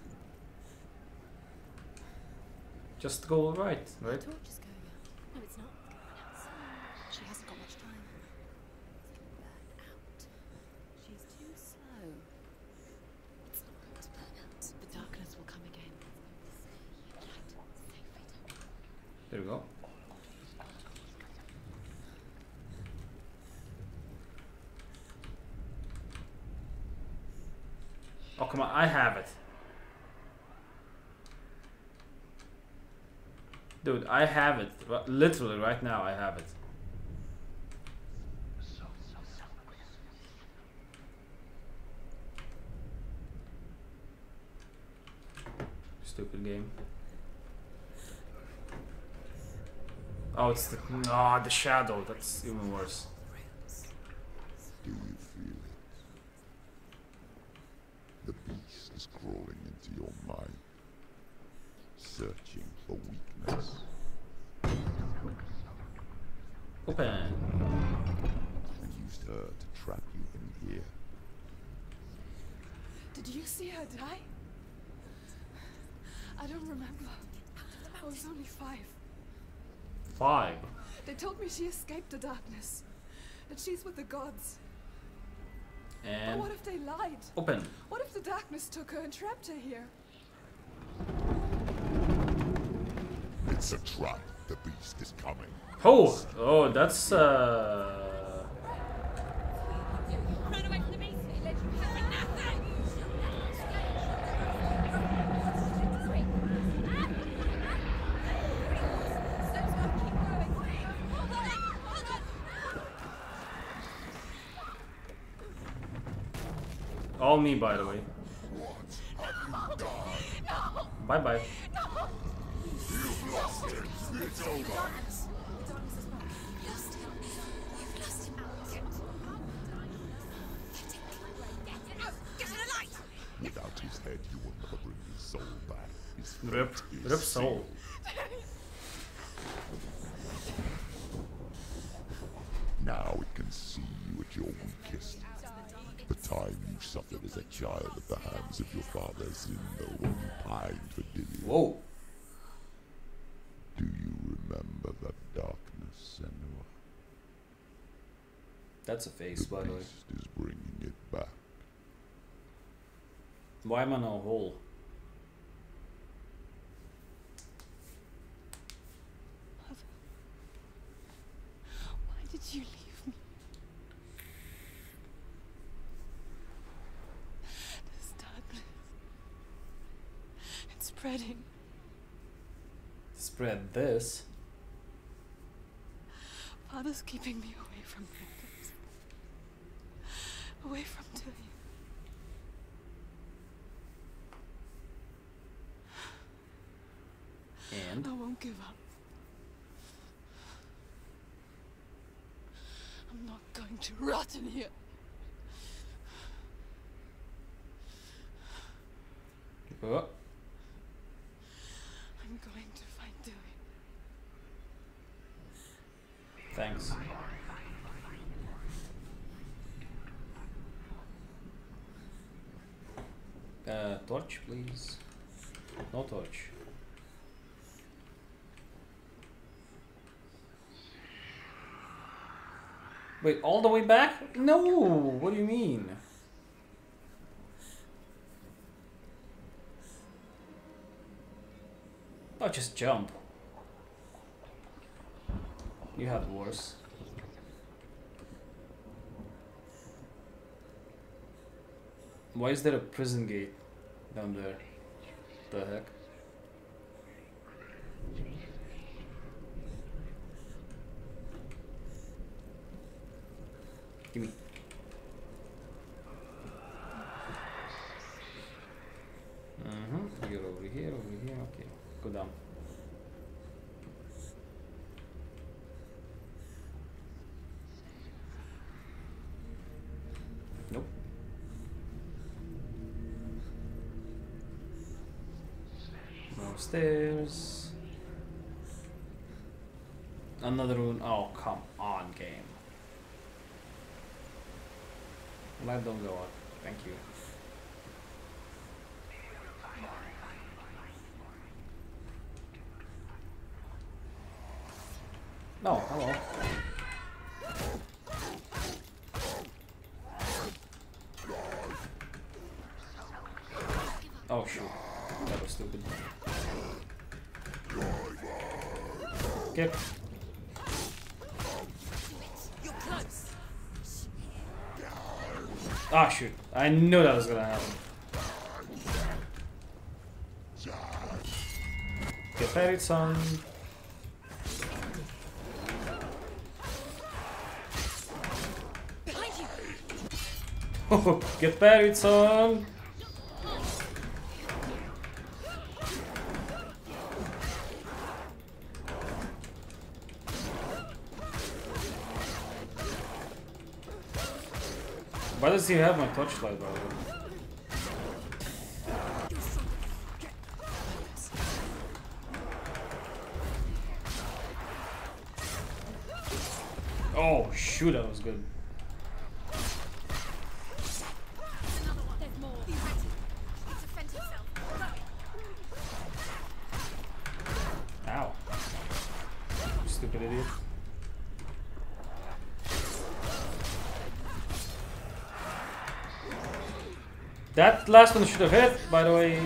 Speaker 1: Just go right?
Speaker 3: The torch is going out. No, it's not. She hasn't got much time. Burn out.
Speaker 8: She's too slow.
Speaker 3: It's not going to burn out.
Speaker 8: The darkness will come again.
Speaker 1: There we go. Oh, come on, I have it. Dude, I have it. Literally, right now, I have it. Stupid game. Oh, it's the shadow. That's even worse.
Speaker 7: Do you feel it? The beast is crawling into your mind, searching for weakness.
Speaker 1: Open.
Speaker 7: And used her to trap you in here.
Speaker 6: Did you see her die? I don't remember. I was only 5.
Speaker 1: 5.
Speaker 6: They told me she escaped the darkness. That she's with the gods. But
Speaker 1: And
Speaker 6: what if they lied?
Speaker 1: open.
Speaker 6: What if the darkness took her and trapped her here?
Speaker 7: It's a trap. The beast is coming.
Speaker 1: Oh, that's
Speaker 3: Run away from the beast. It led you here for nothing.
Speaker 1: all me, by the way. Bye bye.
Speaker 7: You've lost it. It's over. Without his head, you will never bring his soul back. His
Speaker 1: Rip soul.
Speaker 7: Now it can see you at your weakest. The time you suffered as a child at the hands of your father Senua when you pined for Dillion.
Speaker 1: Whoa. That's a face, by the way.
Speaker 7: Beast is bringing it back.
Speaker 1: Why am I in a hole?
Speaker 6: Mother, why did you leave me? This darkness. It's spreading.
Speaker 1: Spread this.
Speaker 6: Father's keeping me away from victims. Away from Tilly.
Speaker 1: And
Speaker 6: I won't give up. I'm not going to rot in here.
Speaker 1: oh,
Speaker 6: I'm going to find Tilly.
Speaker 1: thanks. Torch, please. No torch. Wait, all the way back? No! What do you mean? Oh, just jump. You had worse. Why is there a prison gate down there? The heck? Gimme. You're over here, okay. Go down. Nope. No stairs. Another room. Oh, come on, game. Light don't go up. Thank you. No, hello. Oh shoot. That was stupid. Get.
Speaker 6: You're close.
Speaker 1: Ah shoot. I knew that was gonna happen. Get buried, son.
Speaker 6: Behind you.
Speaker 1: Get buried, son. Why does he have my torchlight, by the way? Oh shoot, that was good.
Speaker 6: Another one. There's more. Be ready. Defend himself.
Speaker 1: Ow. You stupid idiot. That last one should have hit, by the way.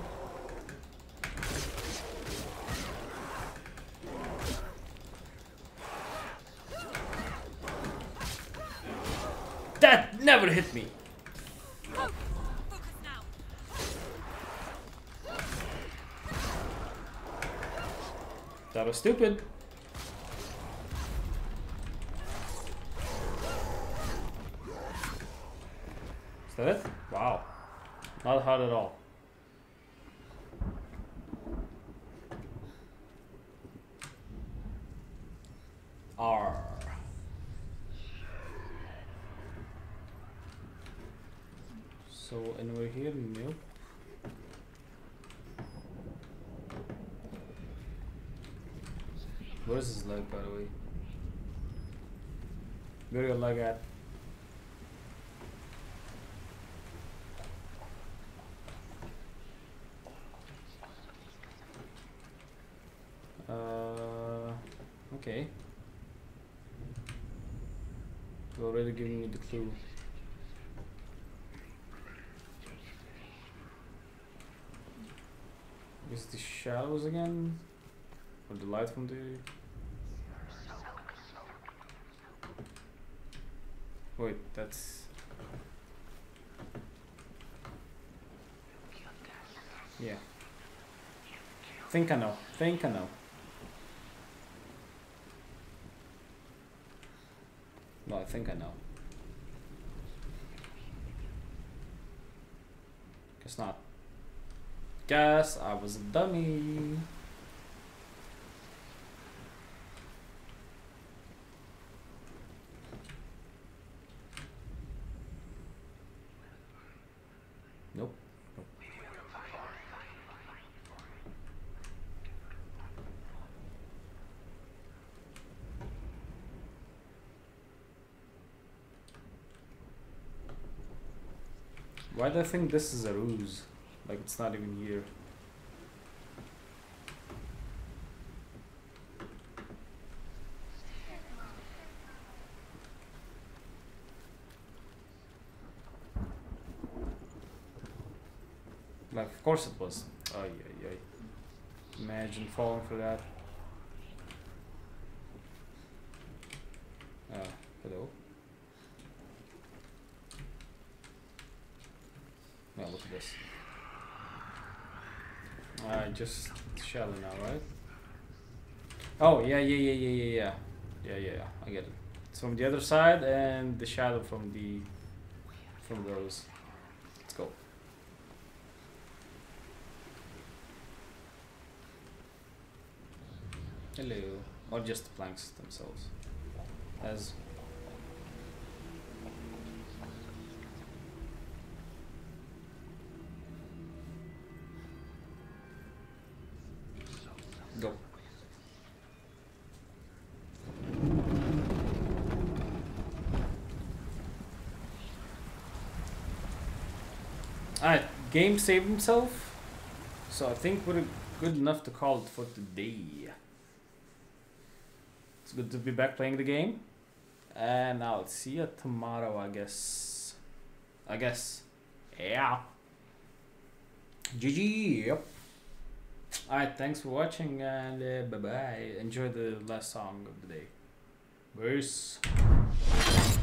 Speaker 1: That never hit me.
Speaker 6: Focus now.
Speaker 1: That was stupid. Is that it? Wow. Not hard at all. R. So, and we're here, nope. Where is his leg, by the way? Where your leg at? Okay. You're already giving me the clue. Is the shadows again? Or the light from the... Wait, that's... Yeah. Think I know. Think I know. No, I think I know. Guess not. Guess I was a dummy. Nope. Nope. Why do I think this is a ruse? Like it's not even here. Like, of course it was. Oh yeah, yeah. Imagine falling for that. Hello. Oh, look at this. Just shadow now, right? Oh yeah. Yeah. I get it. It's from the other side and the shadow from those. Let's go. Hello. Or just the planks themselves. As go. Alright, game saved himself. So I think we're good enough to call it for today. It's good to be back playing the game. And I'll see you tomorrow, I guess. Yeah. GG. Yep. Alright, thanks for watching and bye bye. Enjoy the last song of the day. Peace.